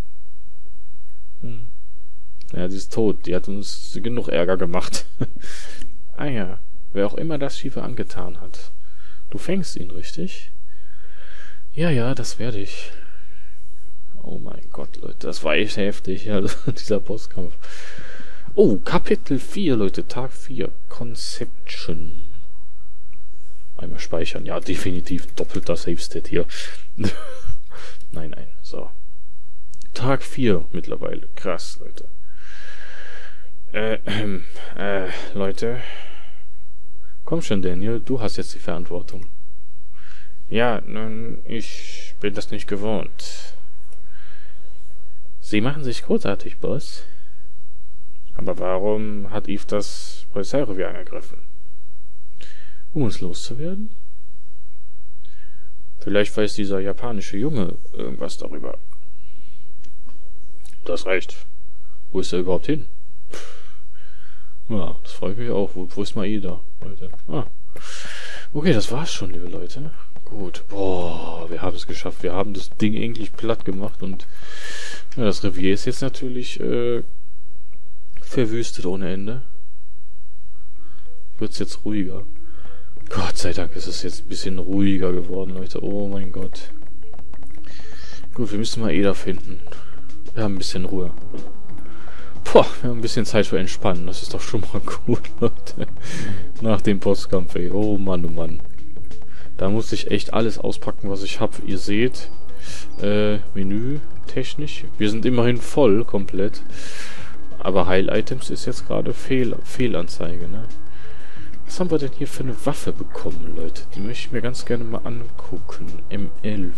Hm. Ja, sie ist tot. Die hat uns genug Ärger gemacht. Ah ja. Wer auch immer das Shiva angetan hat. Du fängst ihn, richtig? Ja, ja, das werde ich. Oh mein Gott, Leute. Das war echt heftig, also, dieser Bosskampf. Oh, Kapitel vier, Leute. Tag vier. Conception. Einmal speichern. Ja, definitiv doppelter Save-Stat hier. Nein, nein. So. Tag vier mittlerweile. Krass, Leute. Äh, äh, Leute. Komm schon, Daniel. Du hast jetzt die Verantwortung. Ja, nun, ich bin das nicht gewohnt. Sie machen sich großartig, Boss. Aber warum hat Eve das Polizeirevier angegriffen? Um uns loszuwerden? Vielleicht weiß dieser japanische Junge irgendwas darüber. Du hast recht. Wo ist er überhaupt hin? Ja, das freut mich auch. Wo, wo ist Maeda, Leute? Ah. Okay, das war's schon, liebe Leute. Gut. Boah, wir haben es geschafft. Wir haben das Ding eigentlich platt gemacht und ja, das Revier ist jetzt natürlich äh, verwüstet ohne Ende. Wird's jetzt ruhiger. Gott sei Dank ist es jetzt ein bisschen ruhiger geworden, Leute. Oh mein Gott. Gut, wir müssen Maeda finden. Wir haben ein bisschen Ruhe. Boah, wir haben ein bisschen Zeit für Entspannen. Das ist doch schon mal gut, Leute. Nach dem Bosskampf, ey. Oh Mann, oh Mann. Da muss ich echt alles auspacken, was ich habe. Ihr seht, äh, Menü, technisch. Wir sind immerhin voll, komplett. Aber Heil-Items ist jetzt gerade Fehl Fehlanzeige, ne? Was haben wir denn hier für eine Waffe bekommen, Leute? Die möchte ich mir ganz gerne mal angucken. M elf.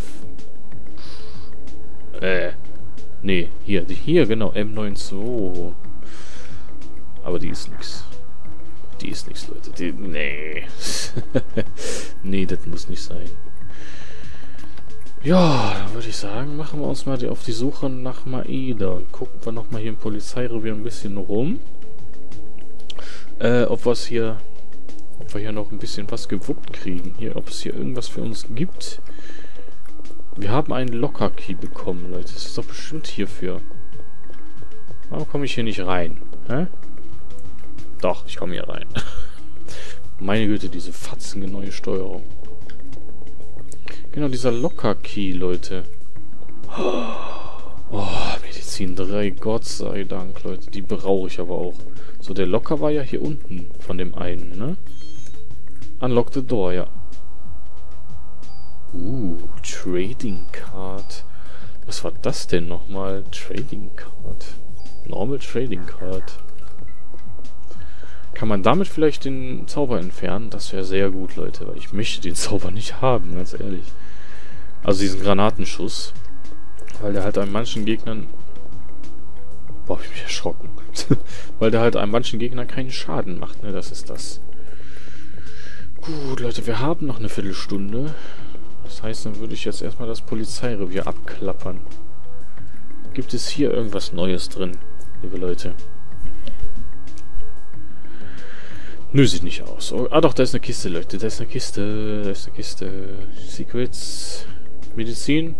Äh. Nee, hier, die, hier, genau, M neunundzwanzig. Aber die ist nix. Die ist nix, Leute. Die, nee. Nee, das muss nicht sein. Ja, dann würde ich sagen, machen wir uns mal die, auf die Suche nach Maeda. Und gucken wir nochmal hier im Polizeirevier ein bisschen rum. Äh, ob was hier... Ob wir hier noch ein bisschen was gewuppt kriegen. Hier, ob es hier irgendwas für uns gibt. Wir haben einen Locker-Key bekommen, Leute. Das ist doch bestimmt hierfür. Warum komme ich hier nicht rein? Hä? Doch, ich komme hier rein. Meine Güte, diese fatzige neue Steuerung. Genau, dieser Locker-Key, Leute. Oh, Medizin drei, Gott sei Dank, Leute. Die brauche ich aber auch. So, der Locker war ja hier unten von dem einen, ne? Unlock the door, ja. Uh, Trading Card. Was war das denn nochmal? Trading Card. Normal Trading Card. Kann man damit vielleicht den Zauber entfernen? Das wäre sehr gut, Leute, weil ich möchte den Zauber nicht haben, ganz ehrlich. Also diesen Granatenschuss. Weil der halt an manchen Gegnern... Boah, hab ich mich erschrocken. Weil der halt an manchen Gegnern keinen Schaden macht, ne? Das ist das. Gut, Leute, wir haben noch eine Viertelstunde. Das heißt, dann würde ich jetzt erstmal das Polizeirevier abklappern. Gibt es hier irgendwas Neues drin, liebe Leute? Nö, sieht nicht aus. Oh, ah doch, da ist eine Kiste, Leute. Da ist eine Kiste. Da ist eine Kiste. Secrets. Medizin.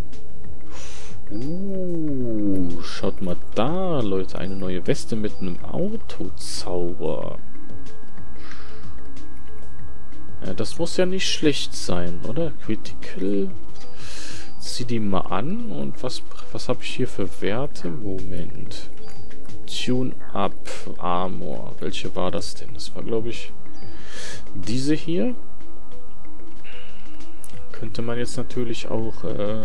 Uh, schaut mal da, Leute. Eine neue Weste mit einem Autozauber. Ja, das muss ja nicht schlecht sein, oder? Critical. Zieh die mal an. Und was, was habe ich hier für Werte? Moment. Tune-Up Armor. Welche war das denn? Das war, glaube ich, diese hier. Könnte man jetzt natürlich auch äh,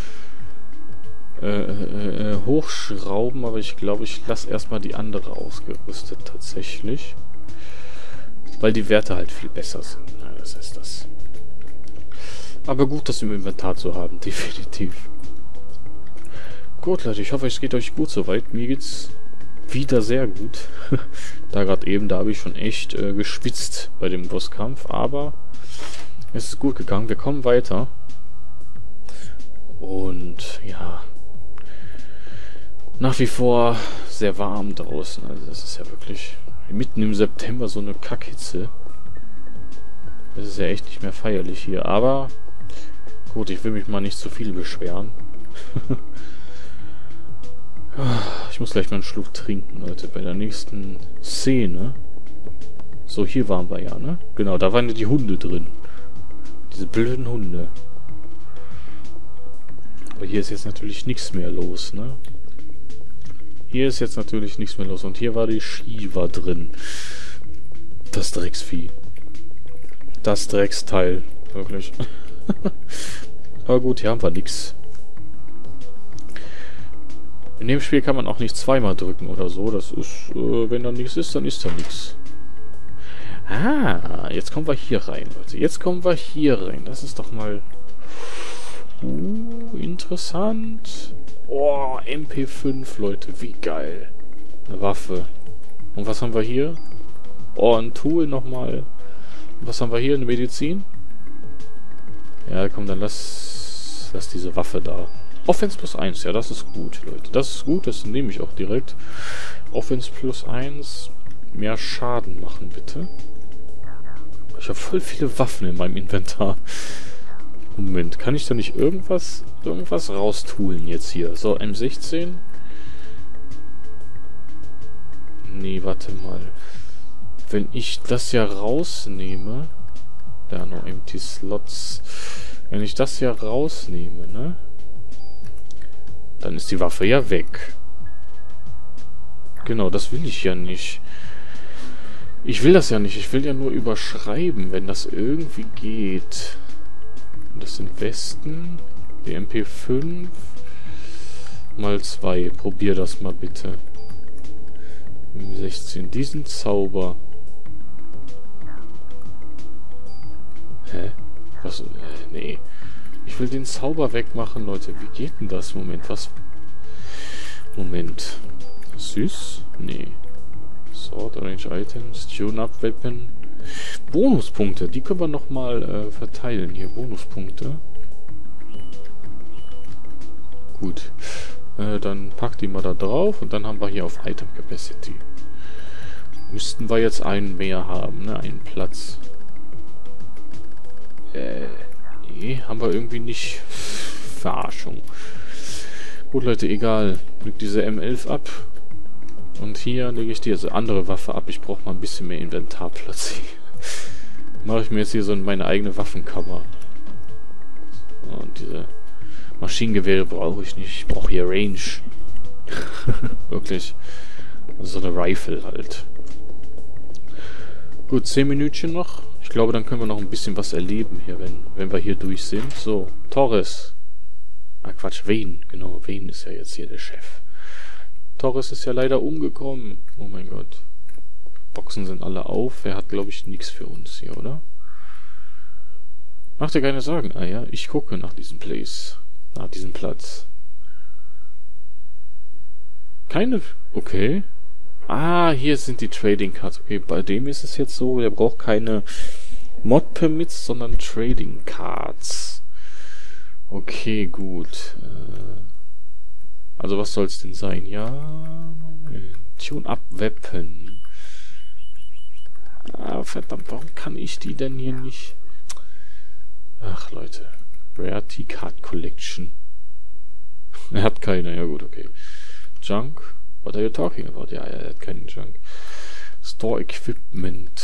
äh, äh, hochschrauben, aber ich glaube, ich lasse erstmal die andere ausgerüstet tatsächlich. Weil die Werte halt viel besser sind. Ja, das ist das. Aber gut, das im Inventar zu haben, definitiv. Gut, Leute, ich hoffe, es geht euch gut soweit. Mir geht's wieder sehr gut. Da gerade eben, da habe ich schon echt äh, geschwitzt bei dem Bosskampf. Aber es ist gut gegangen. Wir kommen weiter. Und ja, nach wie vor sehr warm draußen. Also das ist ja wirklich mitten im September so eine Kackhitze. Das ist ja echt nicht mehr feierlich hier. Aber gut, ich will mich mal nicht zu viel beschweren. Ich muss gleich mal einen Schluck trinken, Leute, bei der nächsten Szene. So, hier waren wir ja, ne? Genau, da waren ja die Hunde drin. Diese blöden Hunde. Aber hier ist jetzt natürlich nichts mehr los, ne? Hier ist jetzt natürlich nichts mehr los. Und hier war die Shiva drin. Das Drecksvieh. Das Drecksteil. Wirklich. Aber gut, hier haben wir nichts. In dem Spiel kann man auch nicht zweimal drücken oder so. Das ist, äh, wenn da nichts ist, dann ist da nichts. Ah, jetzt kommen wir hier rein, Leute. Jetzt kommen wir hier rein. Das ist doch mal... Uh, interessant. Oh, M P fünf, Leute. Wie geil. Eine Waffe. Und was haben wir hier? Oh, ein Tool nochmal. Und was haben wir hier? Eine Medizin? Ja, komm, dann lass, lass diese Waffe da. Offense plus eins, ja, das ist gut, Leute. Das ist gut, das nehme ich auch direkt. Offense plus eins. Mehr Schaden machen, bitte. Ich habe voll viele Waffen in meinem Inventar. Moment, kann ich da nicht irgendwas, irgendwas raustulen jetzt hier? So, M sechzehn. Nee, warte mal. Wenn ich das ja rausnehme... Da noch Empty Slots. Wenn ich das ja rausnehme, ne? Dann ist die Waffe ja weg. Genau, das will ich ja nicht. Ich will das ja nicht. Ich will ja nur überschreiben, wenn das irgendwie geht. Das sind Westen. Die M P fünf. mal zwei. Probier das mal bitte. M sechzehn. Diesen Zauber. Hä? Was? Äh, nee. Ich will den Zauber wegmachen, Leute. Wie geht denn das? Moment, was? Moment. Süß? Nee. Sword, Range Items, Tune-Up Weapon. Bonuspunkte, die können wir nochmal äh, verteilen hier. Bonuspunkte. Gut. Äh, dann pack die mal da drauf und dann haben wir hier auf Item Capacity. Müssten wir jetzt einen mehr haben, ne? Einen Platz. Äh, nee, haben wir irgendwie nicht. Verarschung. Gut, Leute, egal. Leg diese M elf ab. Und hier lege ich die also andere Waffe ab. Ich brauche mal ein bisschen mehr Inventarplatz. Mache ich mir jetzt hier so in meine eigene Waffenkammer. Und diese Maschinengewehre brauche ich nicht. Ich brauche hier Range. Wirklich. Also so eine Rifle halt. Gut, zehn Minütchen noch. Ich glaube, dann können wir noch ein bisschen was erleben hier, wenn, wenn wir hier durch sind. So, Torres. Ah, Quatsch, Wayne. Genau, Wayne ist ja jetzt hier der Chef. Torres ist ja leider umgekommen. Oh mein Gott. Boxen sind alle auf. Er hat, glaube ich, nichts für uns hier, oder? Mach dir keine Sorgen. Ah ja, ich gucke nach diesem Place. Nach diesem Platz. Keine... Okay. Ah, hier sind die Trading Cards. Okay, bei dem ist es jetzt so, der braucht keine Mod Permits, sondern Trading Cards. Okay, gut. Also was soll es denn sein? Ja, Tune-Up Weapon. Ah, verdammt, warum kann ich die denn hier nicht? Ach, Leute. Rarity Card Collection. Er hat keine, ja gut, okay. Junk? What are you talking about? Ja, er hat keinen Junk. Store Equipment.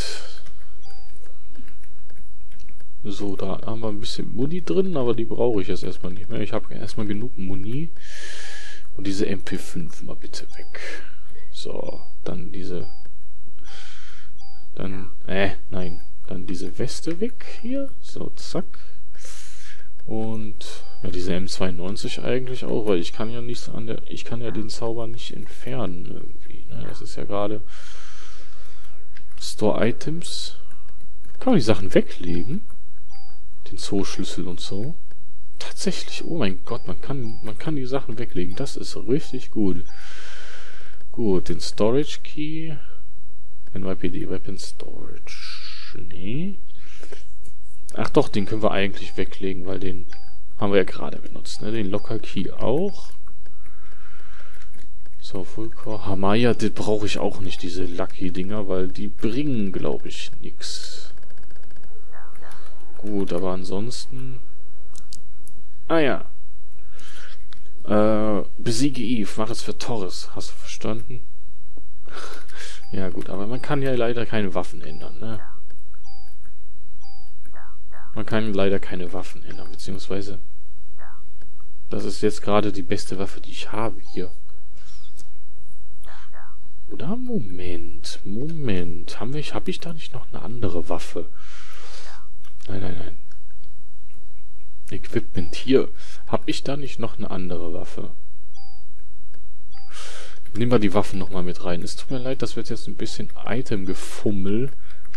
So, da haben wir ein bisschen Muni drin, aber die brauche ich jetzt erstmal nicht mehr. Ich habe erstmal genug Muni. Und diese M P fünf mal bitte weg. So, dann diese... Dann... Äh, nein. Dann diese Weste weg hier. So, zack. Und... Ja, diese M zweiundneunzig eigentlich auch, weil ich kann ja nichts an der... Ich kann ja den Zauber nicht entfernen irgendwie. Ne? Das ist ja gerade... Store Items. Kann man die Sachen weglegen? Den Zooschlüssel und so. Tatsächlich, oh mein Gott, man kann, man kann die Sachen weglegen. Das ist richtig gut. Gut, den Storage Key. N Y P D, Weapon Storage. Nee. Ach doch, den können wir eigentlich weglegen, weil den haben wir ja gerade benutzt. Ne? Den Locker Key auch. So, Fullcore. Hamaya, das brauche ich auch nicht, diese Lucky-Dinger, weil die bringen, glaube ich, nichts. Gut, aber ansonsten... Ah ja. Äh, besiege Eve, mach es für Torres. Hast du verstanden? Ja gut, aber man kann ja leider keine Waffen ändern, ne? Man kann leider keine Waffen ändern, beziehungsweise... Das ist jetzt gerade die beste Waffe, die ich habe hier. Oder? Moment, Moment. Haben wir, hab ich da nicht noch eine andere Waffe? Nein, nein, nein. Equipment hier. Hab ich da nicht noch eine andere Waffe? Nehmen wir die Waffen nochmal mit rein. Es tut mir leid, das wird jetzt ein bisschen Item-Gefummel.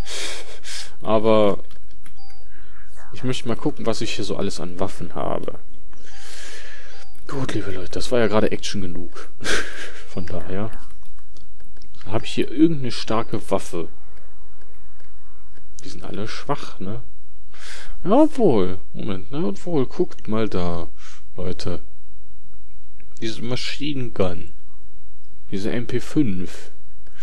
Aber ich möchte mal gucken, was ich hier so alles an Waffen habe. Gut, liebe Leute, das war ja gerade Action genug. Von daher habe ich hier irgendeine starke Waffe. Die sind alle schwach, ne? Ja, obwohl. Moment, ne? Obwohl, guckt mal da, Leute. Diese Machine Gun. Diese M P fünf.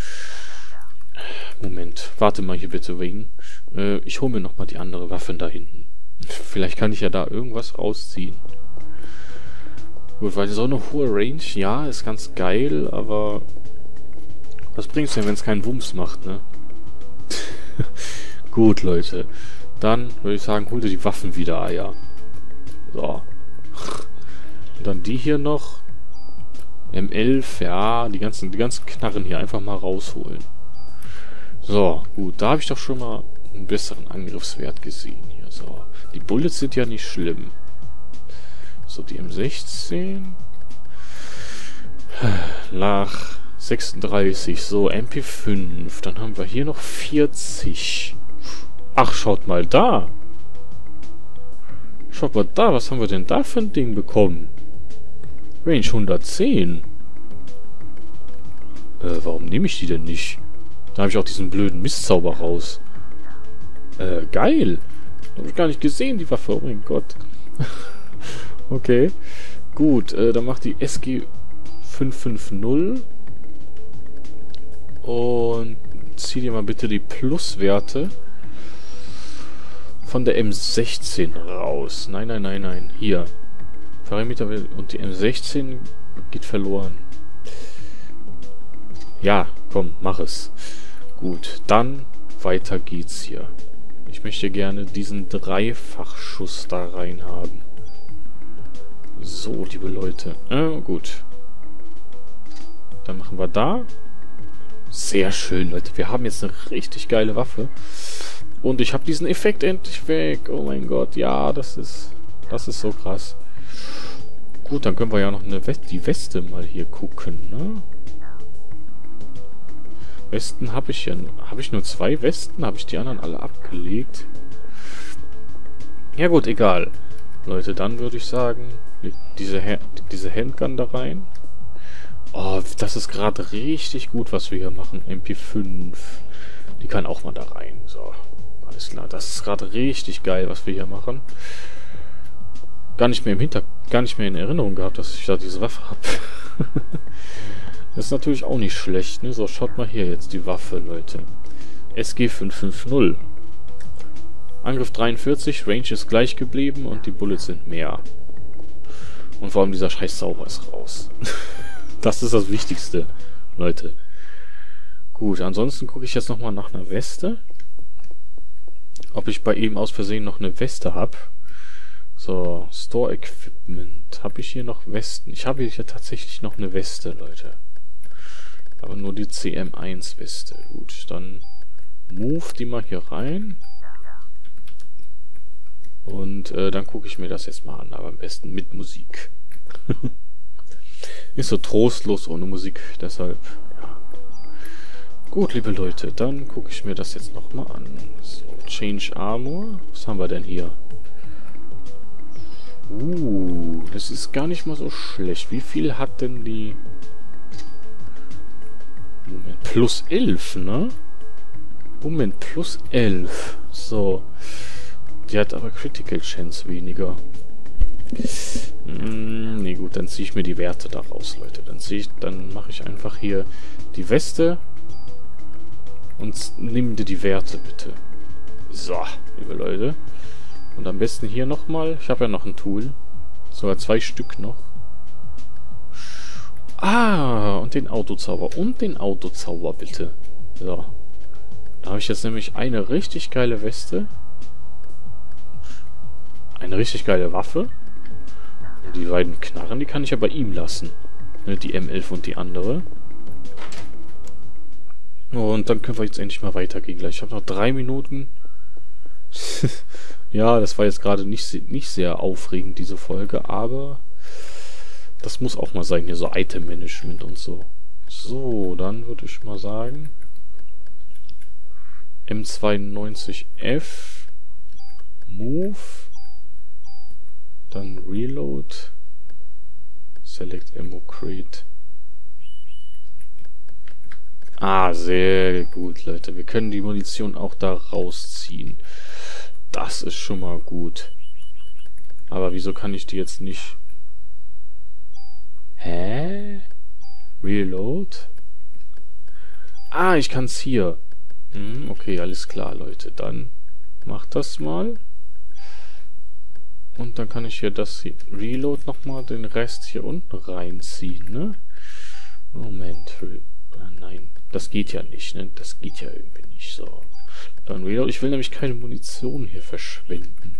Moment, warte mal hier bitte wegen. Äh, ich hole mir nochmal die andere Waffe da hinten. Vielleicht kann ich ja da irgendwas rausziehen. Gut, weil so eine hohe Range, ja, ist ganz geil, aber... Was bringt's denn, wenn es keinen Wumms macht, ne? Gut, Leute. Dann würde ich sagen, hol dir die Waffen wieder, ah ja. So. Und dann die hier noch. M elf, ja, die ganzen, die ganzen Knarren hier einfach mal rausholen. So, gut, da habe ich doch schon mal einen besseren Angriffswert gesehen hier. So. Die Bullets sind ja nicht schlimm. So, die M sechzehn. Nach sechsunddreißig. So, M P fünf. Dann haben wir hier noch vierzig. Ach, schaut mal da. Schaut mal da. Was haben wir denn da für ein Ding bekommen? Range hundertzehn. Äh, warum nehme ich die denn nicht? Da habe ich auch diesen blöden Mistzauber raus. Äh, geil. Habe ich gar nicht gesehen, die Waffe. Oh mein Gott. Okay. Gut, äh, dann macht die S G fünf fünf null. Und zieh dir mal bitte die Pluswerte von der M sechzehn raus. Nein, nein, nein, nein. Hier. Parameter und die M sechzehn geht verloren. Ja, komm, mach es. Gut, dann weiter geht's hier. Ich möchte gerne diesen Dreifachschuss da rein haben. So, liebe Leute. Äh, gut. Dann machen wir da. Sehr schön, Leute. Wir haben jetzt eine richtig geile Waffe. Und ich habe diesen Effekt endlich weg. Oh mein Gott, ja, das ist... Das ist so krass. Gut, dann können wir ja noch eine West die Weste mal hier gucken, ne? Westen habe ich ja... Habe ich nur zwei Westen? Habe ich die anderen alle abgelegt? Ja gut, egal. Leute, dann würde ich sagen, diese, ha diese Handgun da rein. Oh, das ist gerade richtig gut, was wir hier machen. M P fünf. Die kann auch mal da rein. So, alles klar. Das ist gerade richtig geil, was wir hier machen. Gar nicht mehr im Hinter... Gar nicht mehr in Erinnerung gehabt, dass ich da diese Waffe habe. Das ist natürlich auch nicht schlecht, ne? So, schaut mal hier jetzt die Waffe, Leute. S G fünf fünf null. Angriff dreiundvierzig, Range ist gleich geblieben und die Bullets sind mehr. Und vor allem dieser scheiß Zauber ist raus. Das ist das Wichtigste, Leute. Gut, ansonsten gucke ich jetzt nochmal nach einer Weste. Ob ich bei ihm aus Versehen noch eine Weste habe. So, Store Equipment. Habe ich hier noch Westen? Ich habe hier tatsächlich noch eine Weste, Leute. Aber nur die C M eins Weste. Gut, dann move die mal hier rein. Und äh, dann gucke ich mir das jetzt mal an. Aber am besten mit Musik. Ist so trostlos ohne Musik. Deshalb, ja. Gut, liebe Leute. Dann gucke ich mir das jetzt nochmal an. So, Change Armor. Was haben wir denn hier? Uh, das ist gar nicht mal so schlecht. Wie viel hat denn die... Moment, plus elf, ne? Moment, plus elf. So. Die hat aber Critical Chance weniger. Hm, nee, gut, dann ziehe ich mir die Werte da raus, Leute. Dann ziehe ich, dann mache ich einfach hier die Weste und nimm dir die Werte, bitte. So, liebe Leute. Und am besten hier nochmal. Ich habe ja noch ein Tool. Sogar zwei Stück noch. Ah, und den Autozauber. Und den Autozauber, bitte. So. Da habe ich jetzt nämlich eine richtig geile Weste. Eine richtig geile Waffe. Und die beiden Knarren, die kann ich ja bei ihm lassen. Die M elf und die andere. Und dann können wir jetzt endlich mal weitergehen gleich. Ich habe noch drei Minuten. Ja, das war jetzt gerade nicht, nicht sehr aufregend, diese Folge, aber das muss auch mal sein, hier so Item-Management und so. So, dann würde ich mal sagen M zweiundneunzig F Move, dann Reload, Select Ammo Crate. Ah, sehr gut, Leute. Wir können die Munition auch da rausziehen. Das ist schon mal gut. Aber wieso kann ich die jetzt nicht... Hä? Reload? Ah, ich kann es hier. Hm, okay, alles klar, Leute. Dann macht das mal. Und dann kann ich hier das hier Reload nochmal, den Rest hier unten reinziehen, ne? Moment. Ah, nein, das geht ja nicht, ne? Das geht ja irgendwie nicht so. Dann Reload. Ich will nämlich keine Munition hier verschwenden.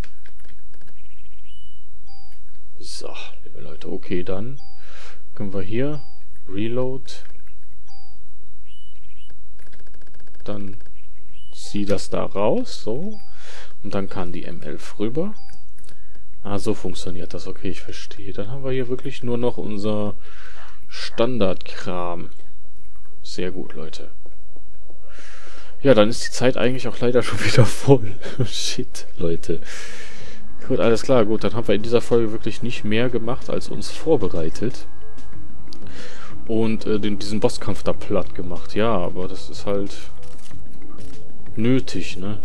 So, liebe Leute. Okay, dann können wir hier Reload. Dann zieh das da raus, so. Und dann kann die M elf rüber. Ah, so funktioniert das. Okay, ich verstehe. Dann haben wir hier wirklich nur noch unser Standardkram. Sehr gut, Leute. Ja, dann ist die Zeit eigentlich auch leider schon wieder voll. Shit, Leute. Gut, alles klar. Gut, dann haben wir in dieser Folge wirklich nicht mehr gemacht, als uns vorbereitet. Und äh, den, diesen Bosskampf da platt gemacht. Ja, aber das ist halt nötig, ne?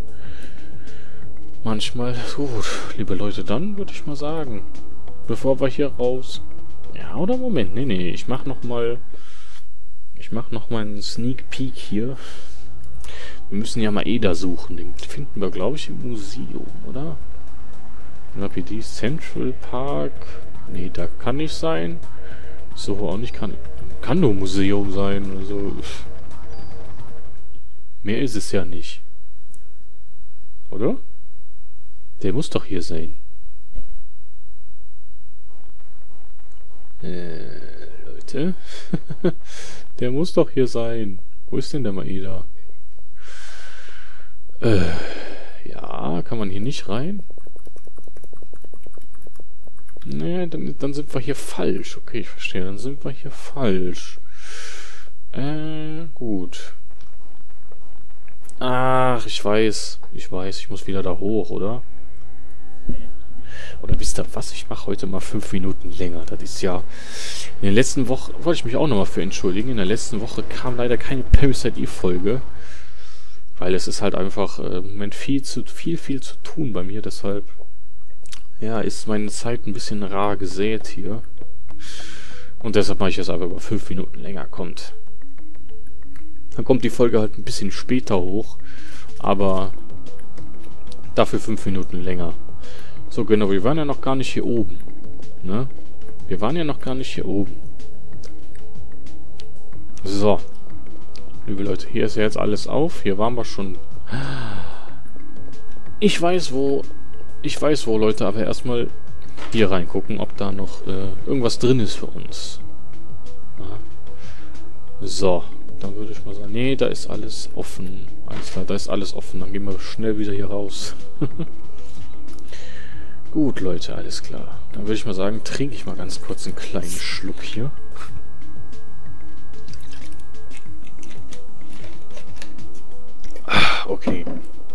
Manchmal. Gut, liebe Leute, dann würde ich mal sagen, bevor wir hier raus... Ja, oder Moment. Nee, nee, ich mach noch mal... Ich mach noch mal einen Sneak Peek hier. Wir müssen ja Maeda suchen. Den finden wir, glaube ich, im Museum, oder? N P D Central Park. Nee, da kann nicht sein. So auch nicht. Kann, kann nur Museum sein. Also... Mehr ist es ja nicht. Oder? Der muss doch hier sein. Äh, Leute. Der muss doch hier sein. Wo ist denn der Maeda? Äh, ja, kann man hier nicht rein? Nee, dann, dann sind wir hier falsch. Okay, ich verstehe. Dann sind wir hier falsch. Äh, gut. Ach, ich weiß. Ich weiß, ich muss wieder da hoch, oder? Oder wisst ihr was? Ich mache heute mal fünf Minuten länger. Das ist ja... In der letzten Woche... Wollte ich mich auch nochmal für entschuldigen. In der letzten Woche kam leider keine Parasite Eve-Folge. Weil es ist halt einfach äh, im Moment viel zu viel, viel zu tun bei mir. Deshalb... Ja, ist meine Zeit ein bisschen rar gesät hier. Und deshalb mache ich es einfach über fünf Minuten länger. Kommt. Dann kommt die Folge halt ein bisschen später hoch. Aber... Dafür fünf Minuten länger. So, genau, wir waren ja noch gar nicht hier oben. Ne? Wir waren ja noch gar nicht hier oben. So. Liebe Leute, hier ist ja jetzt alles auf. Hier waren wir schon... Ich weiß wo... Ich weiß wo, Leute, aber erstmal hier reingucken, ob da noch äh, irgendwas drin ist für uns. Ja. So. Dann würde ich mal sagen, nee, da ist alles offen. Alles klar, da ist alles offen. Dann gehen wir schnell wieder hier raus. Gut, Leute, alles klar. Dann würde ich mal sagen, trinke ich mal ganz kurz einen kleinen Schluck hier. Ah, okay.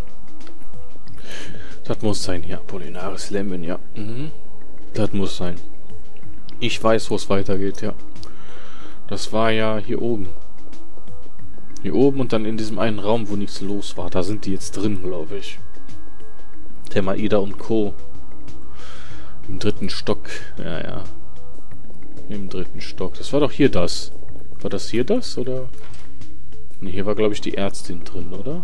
Das muss sein hier. Apollinaris Lemon, ja. Mhm. Das muss sein. Ich weiß, wo es weitergeht, ja. Das war ja hier oben. Hier oben und dann in diesem einen Raum, wo nichts los war. Da sind die jetzt drin, glaube ich. Der Maeda und Co. Im dritten Stock. Ja, ja. Im dritten Stock. Das war doch hier das. War das hier das, oder? Ne, hier war, glaube ich, die Ärztin drin, oder?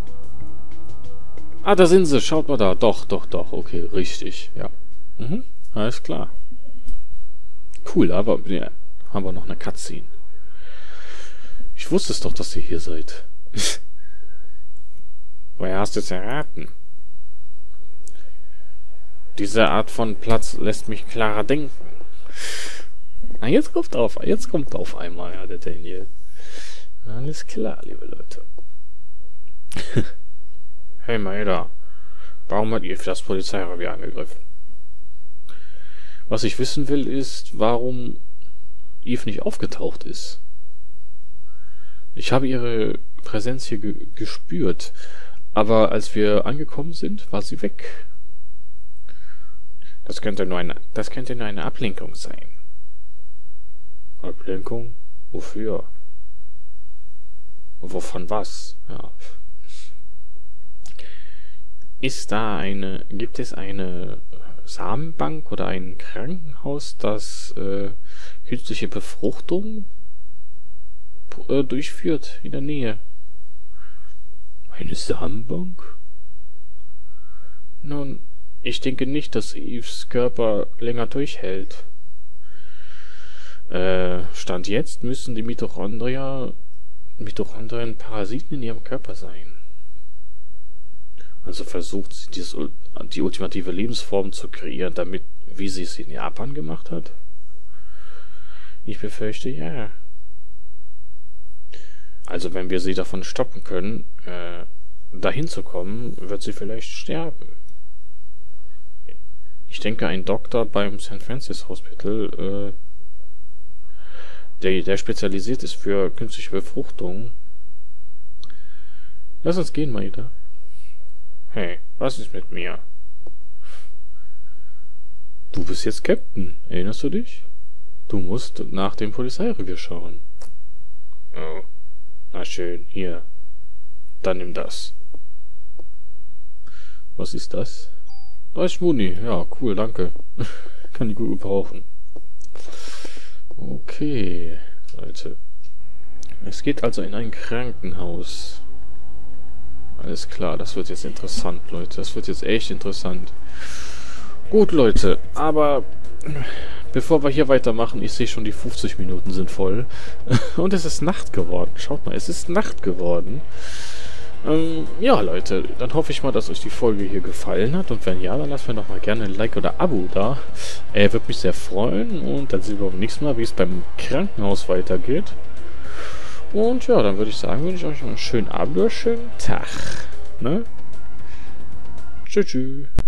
Ah, da sind sie. Schaut mal da. Doch, doch, doch. Okay, richtig. Ja. Mhm. Alles klar. Cool, aber ja, haben wir noch eine Cutscene. Ich wusste es doch, dass ihr hier seid. Woher hast du es erraten? Diese Art von Platz lässt mich klarer denken. Na, jetzt kommt auf, jetzt kommt auf einmal, ja, der Daniel. Alles klar, liebe Leute. Hey, Maeda. Warum hat ihr für das Polizeirevier angegriffen? Was ich wissen will, ist, warum Eve nicht aufgetaucht ist. Ich habe ihre Präsenz hier ge gespürt, aber als wir angekommen sind, war sie weg. Das könnte nur eine, das könnte nur eine Ablenkung sein. Ablenkung? Wofür? Wovon was? Ja. Ist da eine, gibt es eine Samenbank oder ein Krankenhaus, das äh, künstliche Befruchtung äh, durchführt in der Nähe? Eine Samenbank? Nun, ich denke nicht, dass Eves Körper länger durchhält. Äh, Stand jetzt müssen die Mitochondria, Mitochondrien Parasiten in ihrem Körper sein. Also versucht sie dieses, die ultimative Lebensform zu kreieren, damit, wie sie es in Japan gemacht hat? Ich befürchte, ja. Also wenn wir sie davon stoppen können, äh, dahin zu kommen, wird sie vielleicht sterben. Ich denke, ein Doktor beim Saint Francis Hospital, äh, der, der spezialisiert ist für künstliche Befruchtung. Lass uns gehen, Maida. Hey, was ist mit mir? Du bist jetzt Captain, erinnerst du dich? Du musst nach dem Polizeirevier schauen. Oh, na schön, hier. Dann nimm das. Was ist das? dreißig Muni, ja, cool, danke. Kann ich gut gebrauchen. Okay, Leute. Es geht also in ein Krankenhaus. Alles klar, das wird jetzt interessant, Leute. Das wird jetzt echt interessant. Gut, Leute, aber bevor wir hier weitermachen, ich sehe schon, die fünfzig Minuten sind voll. Und es ist Nacht geworden. Schaut mal, es ist Nacht geworden. Ähm, ja, Leute, dann hoffe ich mal, dass euch die Folge hier gefallen hat. Und wenn ja, dann lasst mir doch mal gerne ein Like oder Abo da. Er äh, würde mich sehr freuen. Und dann sehen wir beim nächsten Mal, wie es beim Krankenhaus weitergeht. Und ja, dann würde ich sagen, wünsche ich euch einen schönen Abend oder schönen Tag. Ne? Tschüss, tschüss.